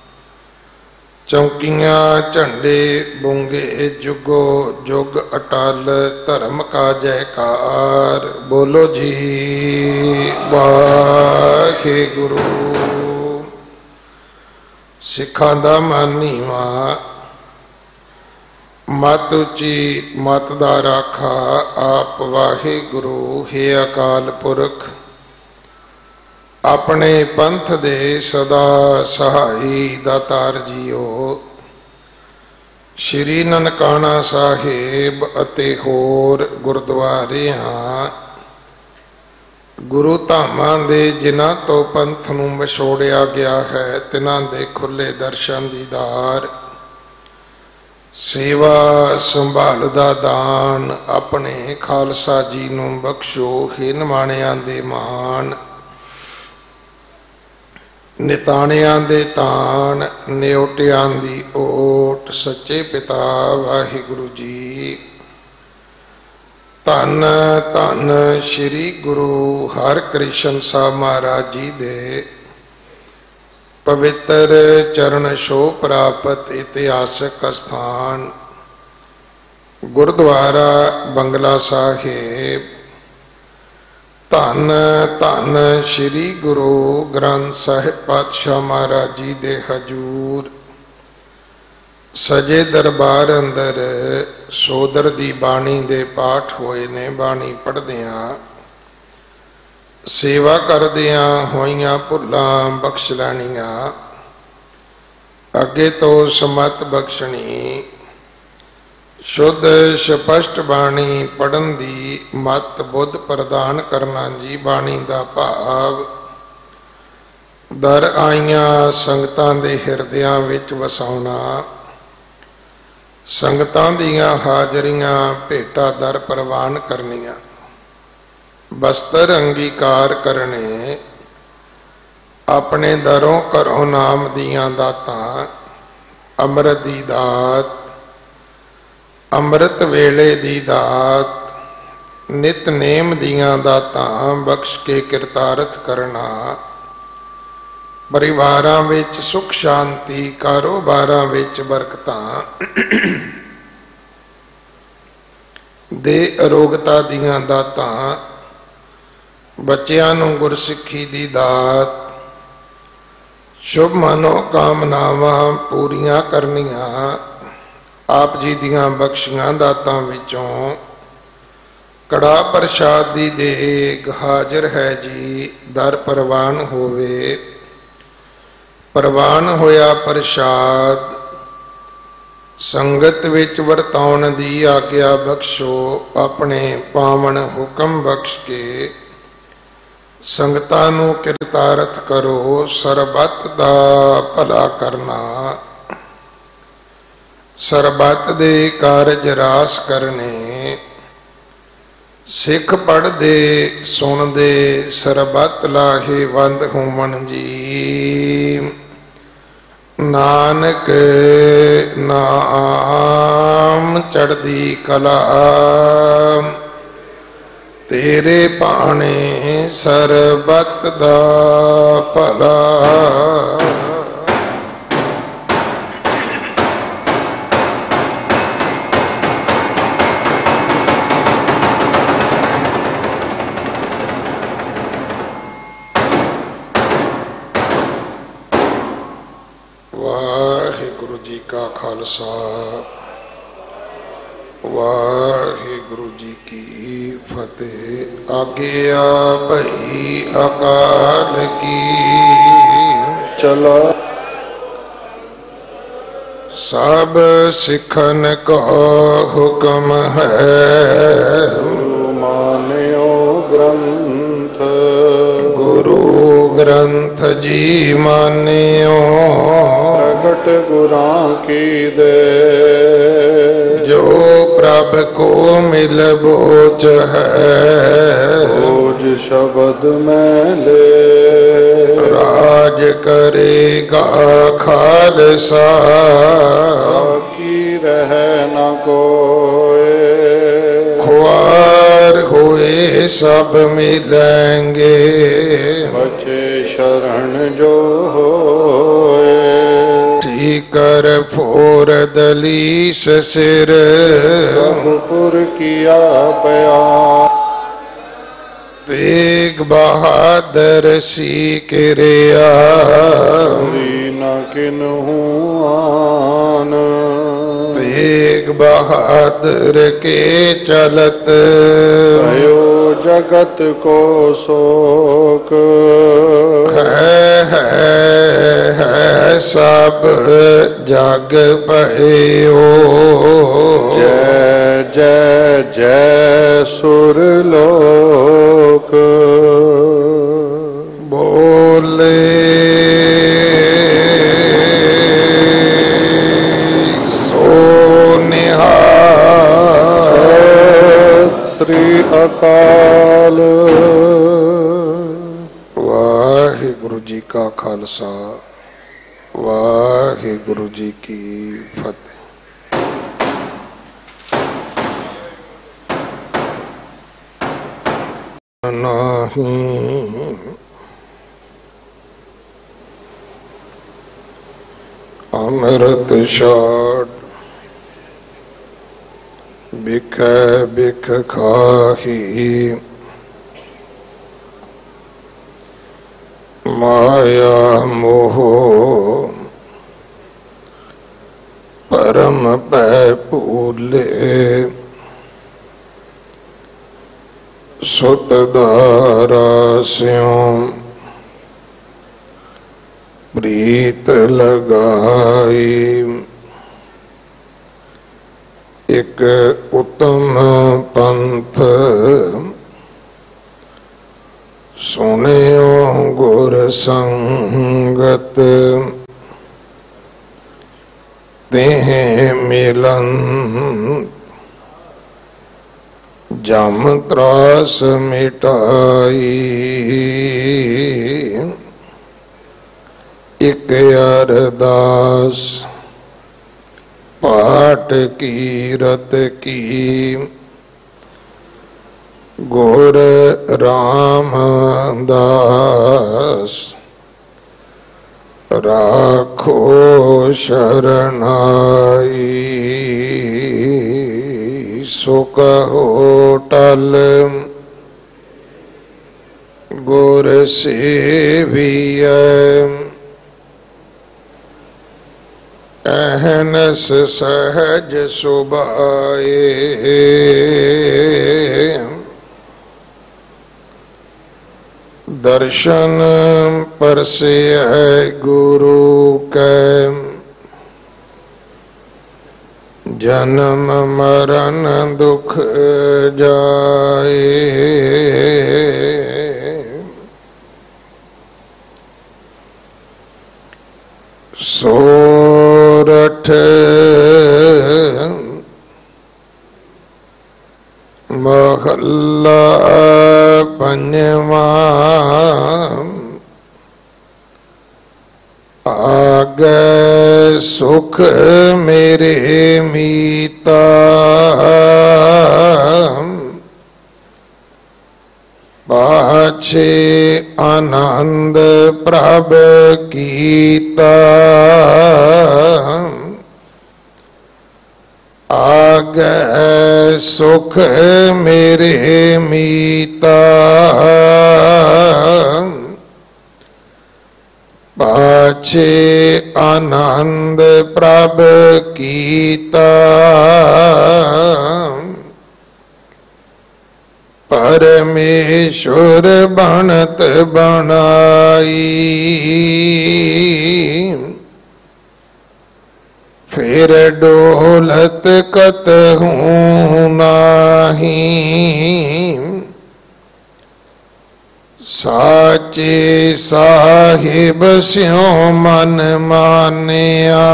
चौकियां झंडे बूंगे जुगो जुग अटल धर्म का जयकार बोलो जी। वाहिगुरु। सिखा दा मानीवा मत उची मत दा राखा आप वाहिगुरु। हे अकाल पुरख अपने पंथ दे सदा सहाई दातार जीओ। श्री ननकाना साहिब अते होर गुरुद्वारियां गुरु धामां दे जिन्हां तो पंथ नूं विछोड़िया गया है तिन्हां दे खुले दर्शन दीदार सेवा संभाल दा दान अपने खालसा जी नूं बख्शो। हे निमाणियां दे मान निताणियां दे तान न्योटियां दी ओट ਓਟ ਸੱਚੇ ਪਿਤਾ ਵਾਹਿਗੁਰੂ ਜੀ। ਧੰਨ ਧੰਨ ਸ੍ਰੀ ਗੁਰੂ ਹਰਿਕ੍ਰਿਸ਼ਨ ਸਾਹਿਬ ਮਹਾਰਾਜ ਜੀ ਦੇ ਪਵਿੱਤਰ ਚਰਨ ਛੋਹ ਪ੍ਰਾਪਤ ਇਤਿਹਾਸਕ ਅਸਥਾਨ ਗੁਰਦੁਆਰਾ ਬੰਗਲਾ ਸਾਹਿਬ। ਧੰਨ ਧੰਨ ਸ੍ਰੀ ਗੁਰੂ ਗ੍ਰੰਥ ਸਾਹਿਬ ਪਾਤਸ਼ਾਹ ਮਹਾਰਾਜ ਜੀ ਦੇ ਹਜੂਰ ਸਜੇ ਦਰਬਾਰ ਅੰਦਰ ਸੋਦਰ ਦੀ ਬਾਣੀ ਦੇ ਪਾਠ ਹੋਏ ਨੇ। ਬਾਣੀ ਪੜ੍ਹਦਿਆਂ ਸੇਵਾ ਕਰਦਿਆਂ ਹੋਈਆਂ ਭੁੱਲਾਂ ਬਖਸ਼ ਲੈਣੀਆਂ, ਅੱਗੇ ਤੋਂ ਸਮਤ ਬਖਸ਼ਣੀ। ਸ਼ੁੱਧ ਸਪਸ਼ਟ ਬਾਣੀ ਪੜ੍ਹਨ ਦੀ ਮਤ ਬੁੱਧ ਪ੍ਰਦਾਨ ਕਰਨਾ ਜੀ। ਬਾਣੀ ਦਾ ਭਾਵ ਦਰ ਆਈਆਂ ਸੰਗਤਾਂ ਦੇ ਹਿਰਦਿਆਂ ਵਿੱਚ ਵਸਾਉਣਾ, ਸੰਗਤਾਂ ਦੀਆਂ ਹਾਜ਼ਰੀਆਂ ਭੇਟਾ ਦਰ ਪ੍ਰਵਾਨ ਕਰਨੀਆਂ, ਬਸਤਰ ਅੰਗੀਕਾਰ ਕਰਨੇ, ਆਪਣੇ ਦਰੋਂ ਘਰੋਂ ਨਾਮ ਦੀਆਂ ਦਾਤਾਂ, ਅੰਮ੍ਰਿਤ ਦੀ ਦਾਤ, ਅੰਮ੍ਰਿਤ ਵੇਲੇ ਦੀ ਦਾਤ, ਨਿਤਨੇਮ ਦੀਆਂ ਦਾਤਾਂ ਬਖਸ਼ ਕੇ ਕਿਰਤਾਰਥ ਕਰਨਾ। ਪਰਿਵਾਰਾਂ ਵਿੱਚ ਸੁਖ ਸ਼ਾਂਤੀ, ਕਾਰੋਬਾਰਾਂ ਵਿੱਚ ਬਰਕਤਾਂ ਦੇ ਅਰੋਗਤਾ ਦੀਆਂ ਦਾਤਾਂ, ਬੱਚਿਆਂ ਨੂੰ ਗੁਰਸਿੱਖੀ ਦੀ ਦਾਤ, ਸ਼ੁਭ ਮਨੋ ਕਾਮਨਾਵਾਂ ਪੂਰੀਆਂ ਕਰਨੀਆਂ। ਆਪ ਜੀ ਦੀਆਂ ਬਖਸ਼ੀਆਂ ਦਾਤਾਂ ਵਿੱਚੋਂ ਕੜਾ ਪ੍ਰਸ਼ਾਦ ਦੀ ਦੇਗ ਹਾਜ਼ਰ ਹੈ ਜੀ। ਦਰ ਪ੍ਰਵਾਨ ਹੋਵੇ। ਪ੍ਰਵਾਨ ਹੋਇਆ ਪ੍ਰਸ਼ਾਦ ਸੰਗਤ ਵਿੱਚ ਵਰਤਾਉਣ ਦੀ ਆਗਿਆ ਬਖਸ਼ੋ। ਆਪਣੇ ਪਾਵਨ ਹੁਕਮ ਬਖਸ਼ ਕੇ ਸੰਗਤਾਂ ਨੂੰ ਕਿਰਤਾਰਥ ਕਰੋ। ਸਰਬੱਤ ਦਾ ਭਲਾ ਕਰਨਾ, ਸਰਬੱਤ ਦੇ ਕਾਰਜ ਰਾਸ ਕਰਨੇ। ਸਿੱਖ ਪੜ੍ਹਦੇ ਸੁਣਦੇ ਸਰਬੱਤ ਲਾਹੇਵੰਦ ਹੋਵਣ ਜੀ। ਨਾਨਕ ਨਾਮ ਚੜ੍ਹਦੀ ਕਲਾ, ਤੇਰੇ ਭਾਣੇ ਸਰਬੱਤ ਦਾ ਭਲਾ। ਵਾਹਿਗੁਰੂ ਜੀ ਕਾ ਖਾਲਸਾ, ਵਾਹਿਗੁਰੂ ਜੀ ਕੀ ਫਤਿਹ। ਆਗਿਆ ਭਈ ਅਕਾਲ ਕੀ,
ਚਲਾ
ਸਭ ਸਿੱਖਨ ਕੋ ਹੁਕਮ ਹੈ।
ਮਾਨਿਓ ਗ੍ਰੰਥ,
ਗੁਰੂ ਗ੍ਰੰਥ ਜੀ ਮਾਨਿਓ।
ਪ੍ਰਗਟ ਗੁਰਾਂ ਕੀ ਦੇ,
ਜੋ ਪ੍ਰਭ ਕੋ ਮਿਲ ਬੋਚ ਹੈ।
ਬੋਝ ਸ਼ਬਦ ਮੈਂ ਲੈ,
ਰਾਜ ਕਰੇਗਾ ਖਾਲਸਾ।
ਕੀ ਰਹਿ ਨ ਕੋਏ,
ਖੁਆਰ ਹੋਏ ਸਭ ਮਿਲੈਂਗੇ।
ਬਚੇ ਸ਼ਰਨ ਜੋ ਹੋਏ,
ਠੀਕਰ ਫੋਰ ਦਲੀਸ ਸਿਰ।
ਪ੍ਰਭੁਪੁਰ ਕੀਆ ਪਿਆ,
ਤੇਗ ਬਹਾਦਰ ਸੀ ਕਿਰਿਆ।
ਨ ਕਿਨਹੂ ਆਨ,
ਤੇਗ ਬਹਾਦਰ ਕੇ ਚਲਤ।
भयो जगत को शोक,
है सब जग भयो।
जय जय जय सुरलोक।
बोले
श्री अकाल।
वाहिगुरु जी का खालसा, वाहिगुरु वाहिगुरु जी की फतेह। नहीं अमृत छाड़ बिख बिख खाही, माया मोह परम पै भूले, सुत दारा स्यों प्रीत लगाई। एक उत्तम पंथ सुनियो गुर संगत, तेह मिलन जम त्रास मिटाई। एक अरदास पाठ कीरत की, गुर रामदास राखो शरणाई। सुख होटल गुर सेविय, अहनस सहज सुभाए। दर्शन परसे गुरु के, जन्म मरण दुख जाए। सोरठ महला पंजवा, आगे सुख मेरे मीता, पाछे आनंद प्रभ कीता। आगे सुख मेरे मीता, पाछे आनंद प्रभ कीता। परमेश्वर बनत बनाई, फिर डोलत कतहूँ नाही। साचे साहिब स्यों मन मानिया,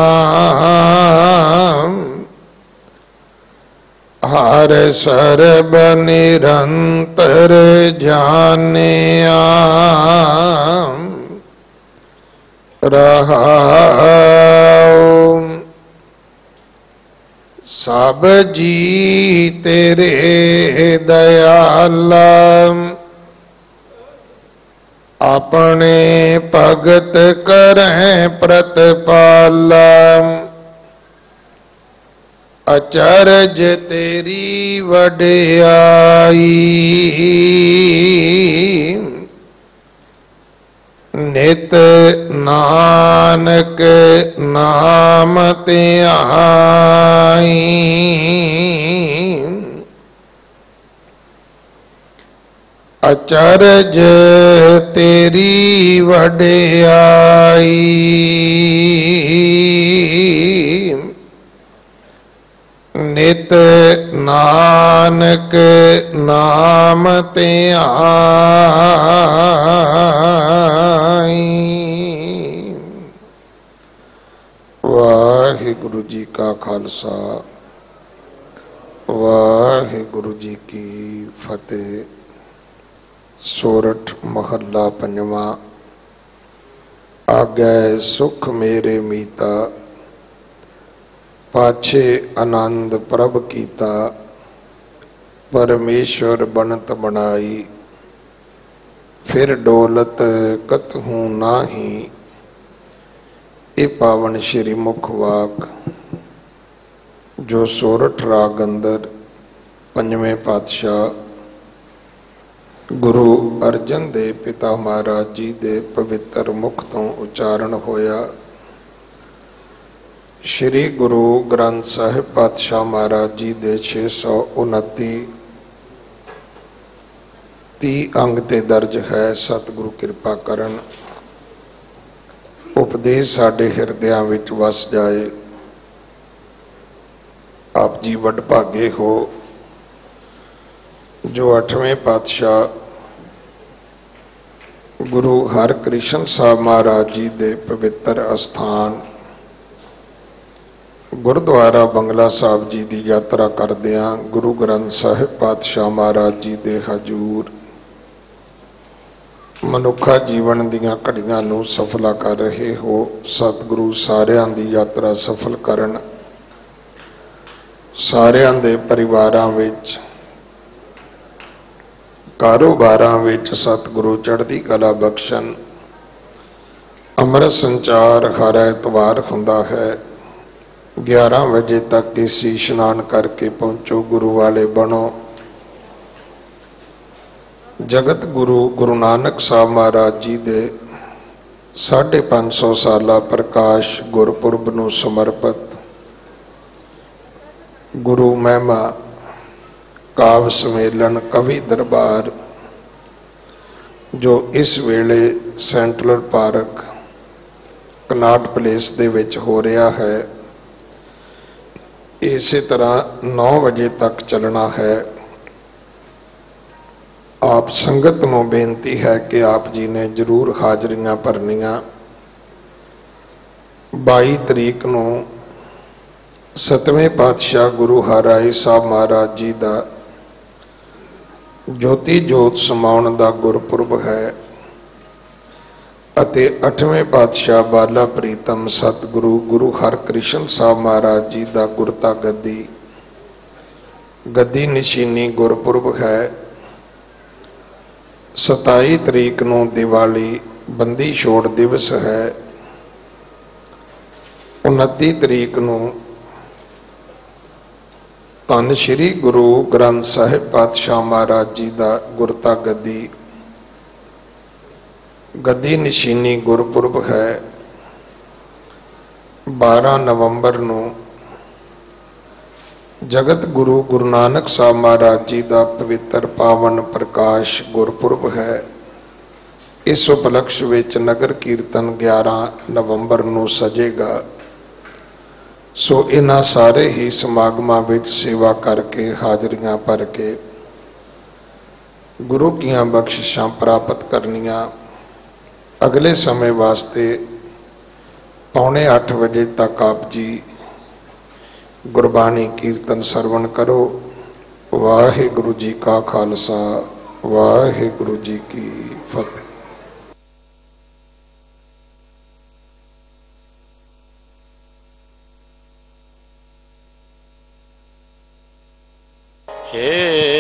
हर सर्ब निरंतर जानिया। रहाओ सब जी तेरे दयाला, अपने भगत करें प्रतिपाला। अचरज तेरी वडियाई, नित नानक नाम ध्याई। अचरज तेरी वडियाई, नित नानक नाम ध्याई। वाहिगुरु जी का खालसा, वाहिगुरु जी की फतेह। सोरठ महला पंजवा। आगै सुख मेरे मीता, पाछे आनंद प्रभ कीता। परमेश्वर बनत बनाई, फिर डोलत कतहूँ नाही। ए पावन श्री मुख वाक जो सोरठ राग अंदर पंजवें पातशाह गुरु अर्जन देव पिता महाराज जी दे पवित्र मुख तो उच्चारण होया। श्री गुरु ग्रंथ साहिब पातशाह महाराज जी दे 629 30 अंग ते दर्ज है। सतगुरु कृपा करन उपदेश साडे हिरदियां विच वस जाए। आप जी वडभागे हो जो 8वें पातशाह गुरु हरकृष्ण साहब महाराज जी दे पवित्र अस्थान गुरुद्वारा बंगला साहब जी की यात्रा करदियां गुरु ग्रंथ साहिब पातशाह महाराज जी दे हजूर मनुखा जीवन दीयां घड़ियां नूं सफला कर रहे हो। सतगुरु सारियां दी यात्रा सफल करन, सारियां दे परिवारां विच कारोबारां विच सतगुरु चढ़दी कला बख्शण। अमृत संचार हर एतवार हुंदा है। 11 बजे तक केसी इशनान करके पहुंचो, गुरु वाले बनो। जगत गुरु गुरु नानक साहब महाराज जी दे 550 साला प्रकाश गुरपुरब नूं समर्पित गुरु महिमा काव्य सम्मेलन कवि दरबार जो इस वेले सेंट्रल पार्क कनाट प्लेस दे विच हो रहा है, इसी तरह 9 बजे तक चलना है। आप संगत नूं बेनती है कि आप जी ने जरूर हाजरियां भरनियां। 22 तरीक नूं 7वें पातशाह गुरु हरराय साहब महाराज जी का ज्योति जोत समाउण दा गुरपुरब है अते 8वें पातशाह बाला प्रीतम सतगुरु गुरु हरकृष्ण साहब महाराज जी का गुरता गद्दी निशीनी गुरपुरब है। 27 तरीक नूं दिवाली बंदी छोड़ दिवस है। 29 तरीक नूं धन श्री गुरु ग्रंथ साहिब पातशाह महाराज जी का गुरता गद्दी निशीनी गुरपुरब है। 12 नवंबर नूं जगत गुरु गुरु नानक साहब महाराज जी का पवित्र पावन प्रकाश गुरपुरब है। इस उपलक्ष्य विच नगर कीर्तन 11 नवंबर नूं सजेगा। सो इन्हां सारे ही समागमां विच सेवा करके हाजरियां भर के गुरु कीआं बख्शिशां प्राप्त करनियां। अगले समय वास्ते 7:45 बजे तक आप जी गुरबाणी कीर्तन सरवण करो। वाहिगुरु जी का खालसा वाहिगुरु जी की फतेह।
हे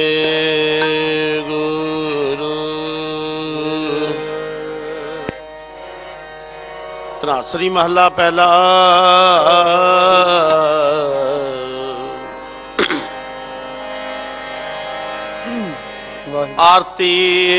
गुरु धनासरी महला पहला। आरती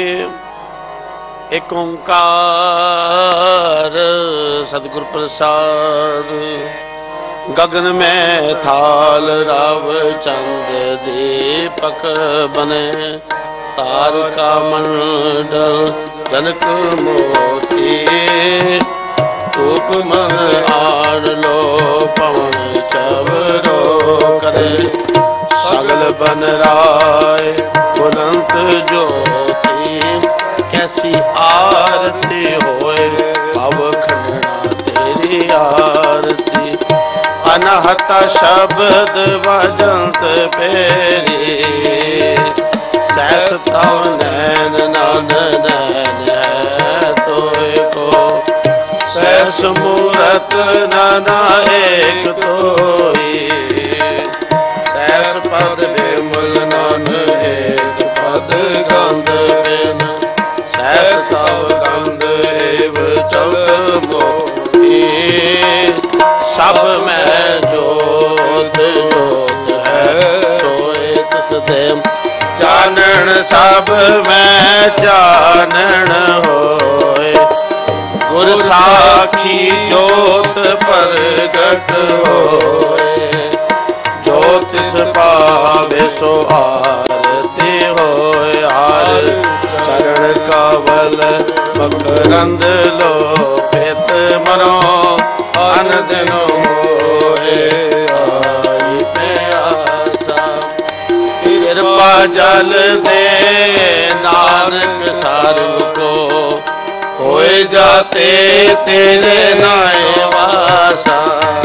एक ओंकार सतगुर प्रसाद। गगन में थाल राव चंद दीपक बने, तारका मंडल जनक मोती। धूप मन आन लो पवन चवरो करे, सगल बन राय फुलंत ज्योति। कैसी आरती होए भव खंडना तेरी आरती। अनहत शब्द वजंत पेरी, सहस तव नैन नान नैन है तोय को।
दस मूरत नाना एक तोई, सहस पद बिमल नान एक पद गंध बिन, सहस सब गंध एव चलत मोही। सब में जोत जोत है सोए तिस दे, जानन सब में जानन होए। गुर साखी जोत प्रगट होए, ज्योतिष पावे सो आरती होए। आर चरण कवल मकरंद लोभित मनो, अन दिन होए आई प्यासा। कृपा जल दे नानक सारू को, होए जाते तेरे नाय वासा।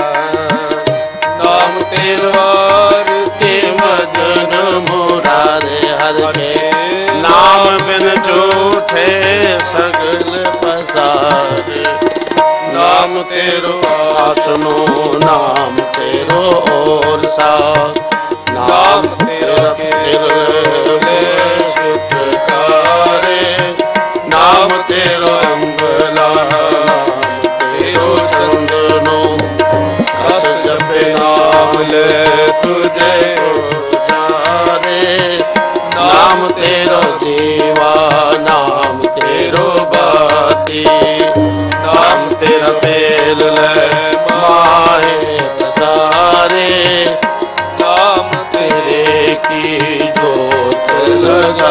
नाम तेरवार ते मजन मुरारे हर के, नाम बिन झूठे सगल पसारे। नाम तेरो आसनो नाम तेरो और सा, नाम तेरा तिरले छुटकारे। नाम तेरो अंगला नाम तेरो चंदनो, कस जपे नाम ले तुझे उचारे। नाम तेरो दीवा नाम तेरो बाती, नाम तेरा तेल ले माहे पसारे। नाम तेरे की जोत लगा,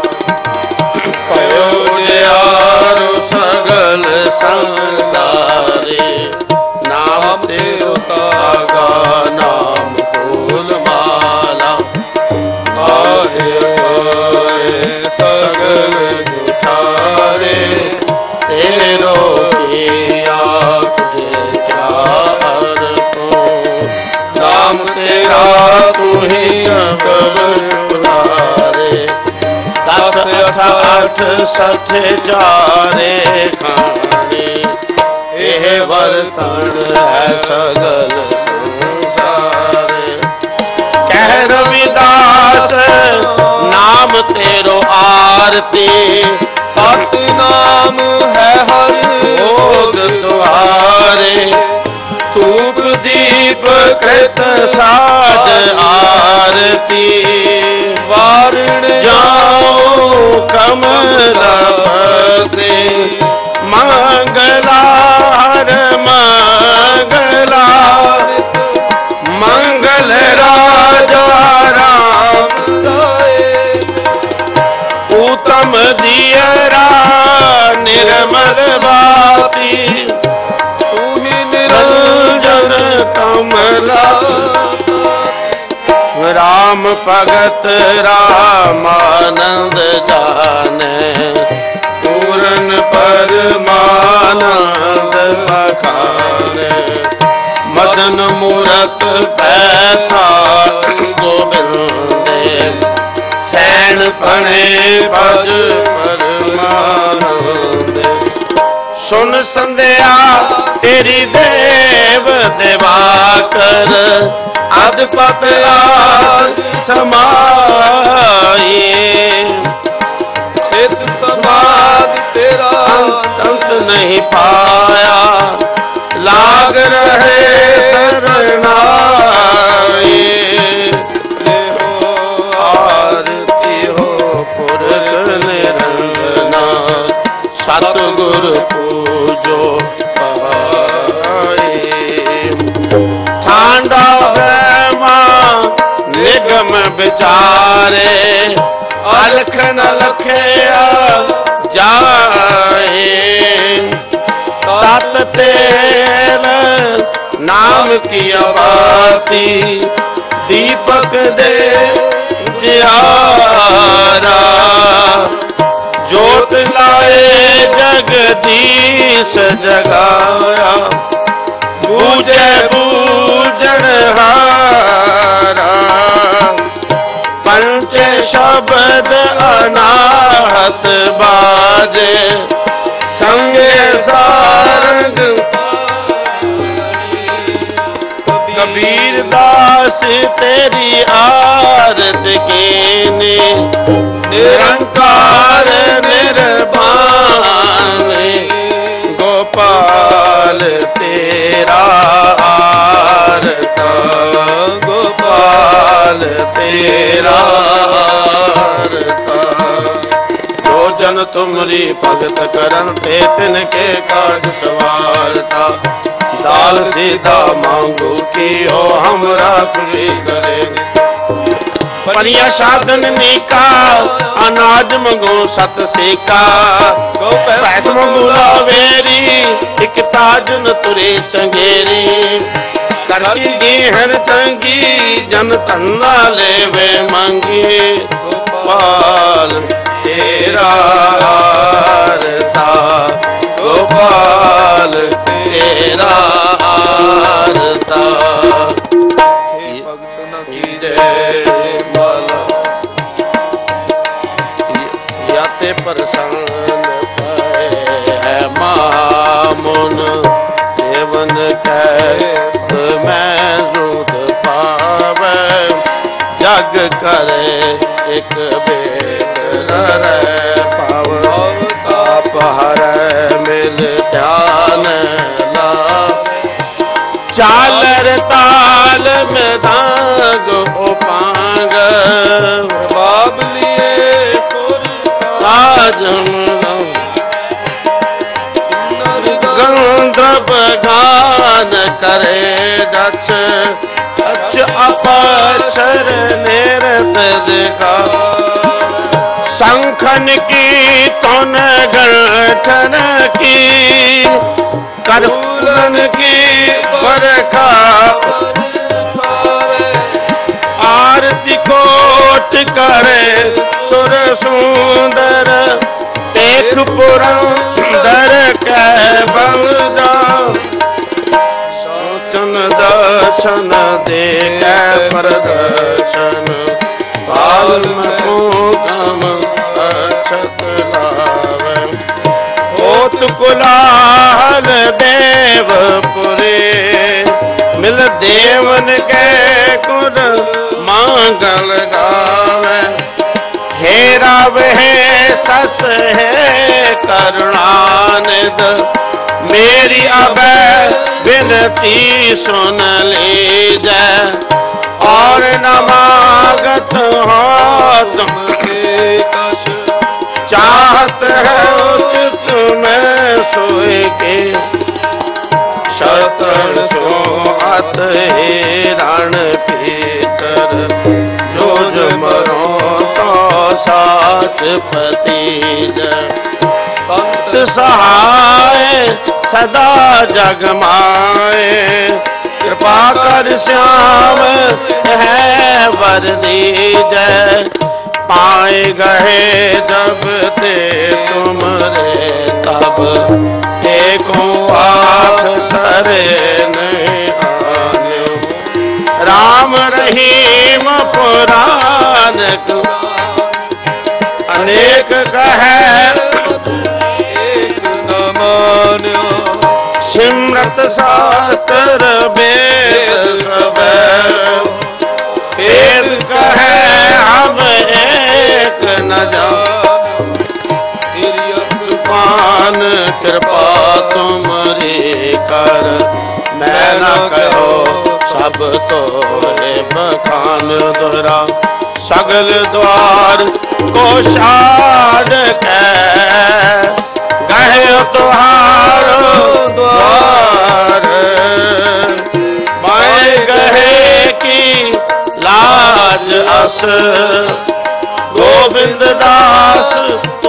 पयो यारो सगल संसारे। नाम तेरो तागा नाम फूल माला, आहे सगल जुठारे। तेरो किया क्या अर्पो, नाम तेरा तू ही जगत पुरारे। दस अठ अठ सठ जारे खाने, एह वर्तन है सगल संसार। कह रविदास नाम तेरो आरती, सत नाम है हर भोग द्वारे। धूप दीप कृत साध आरती, वारण जाओ कमलपति। मंगला हर मंगला, मंगल राजा राम उत्तम दियरा निर्मल बाती। तू ही निरंजन कमला, राम भगत रामानंद जाने। पूरन परमानंद बखाने, मदन मूरत बैठा गोबिंदे। सैन पणे भज परमानंद, सुन संध्या तेरी देव देवाकर। अधपत आद समाये, सिद्ध समाधि तेरा अंत नहीं पाया। लाग रहे शरणाए, आरती हो पुरख निरंजना। सतगुर पूजो पाए, ठांडा ब्रह्मा निगम विचारे। अलख न लखया जाए, तत तेल नाम की बाती। दीपक दे जियारा, जोत लाए जगदीश जगाया। बूझे बूझन हारा, पंच शब्द अनाहत बाजे। संगे सारंग दास तेरी आरत कीनी, निरंकार निर्वाण गोपाल तेरा आरता, गोपाल तेरा आरता। जो जन तुमरी भगत करन ते तिनके काज सवारता, दाल सीधा मांगू की हो हमरा खुशी करेंगे। परिया साधन नीका अनाज मंगो सत सेका, पैस मंगू लावेरी एक ताज न तुरे चंगेरी। करती गेहर चंगी जन तन्ना लेवे मांगी, गोपाल तेरा आरता, गोपाल तेरा आरता। याते प्रसन्न पाए है मामुन, देवन कहत मैं सूद पावे। जग करे एक बेर पाव, आप हर मिल ध्यान ला। चालर ताल में दाग उपांग, बाबलिए सुर साज गंधर्व गान करे जच, अच अपक्षर निरत दिखा। शंखन की तुन गठन की, करफूलन की बरखा। आरती कोट करे सुर सुंदर, देख पुरंदर के बल जा। सोचन दर्शन दे प्रदर्शन, बाल में पूगम अक्षत लावे। होत कुलाहल देवपुरे, मिल देवन के कुल मांगल गावे। हेरा वह सस है करुणानिध, मेरी अब विनती सुन लीजै। और न मागत हो तुमके कश, चाहत है उचित में सोए के। शस्त्र सो अत हिरण भीतर, जो मरो तो साच पतीज। संत सहाय सदा जग माए, कृपा कर श्याम है वर दीजै। पाए गए जब ते तुमरे तब, देखो आँख तरे नहीं आने। राम रहीम पुराण अनेक कहे एक न मान्यो। सिमरत शास्त्र वेद सब, वेद कहे हम एक न जान। पान कृपा तुमरी कर, मैं न कहो सब तो है बखान। दोहरा सगल द्वार को शाद के, गहे तुहारो द्वार। मैं गहे की लाज अस, गोविंद दास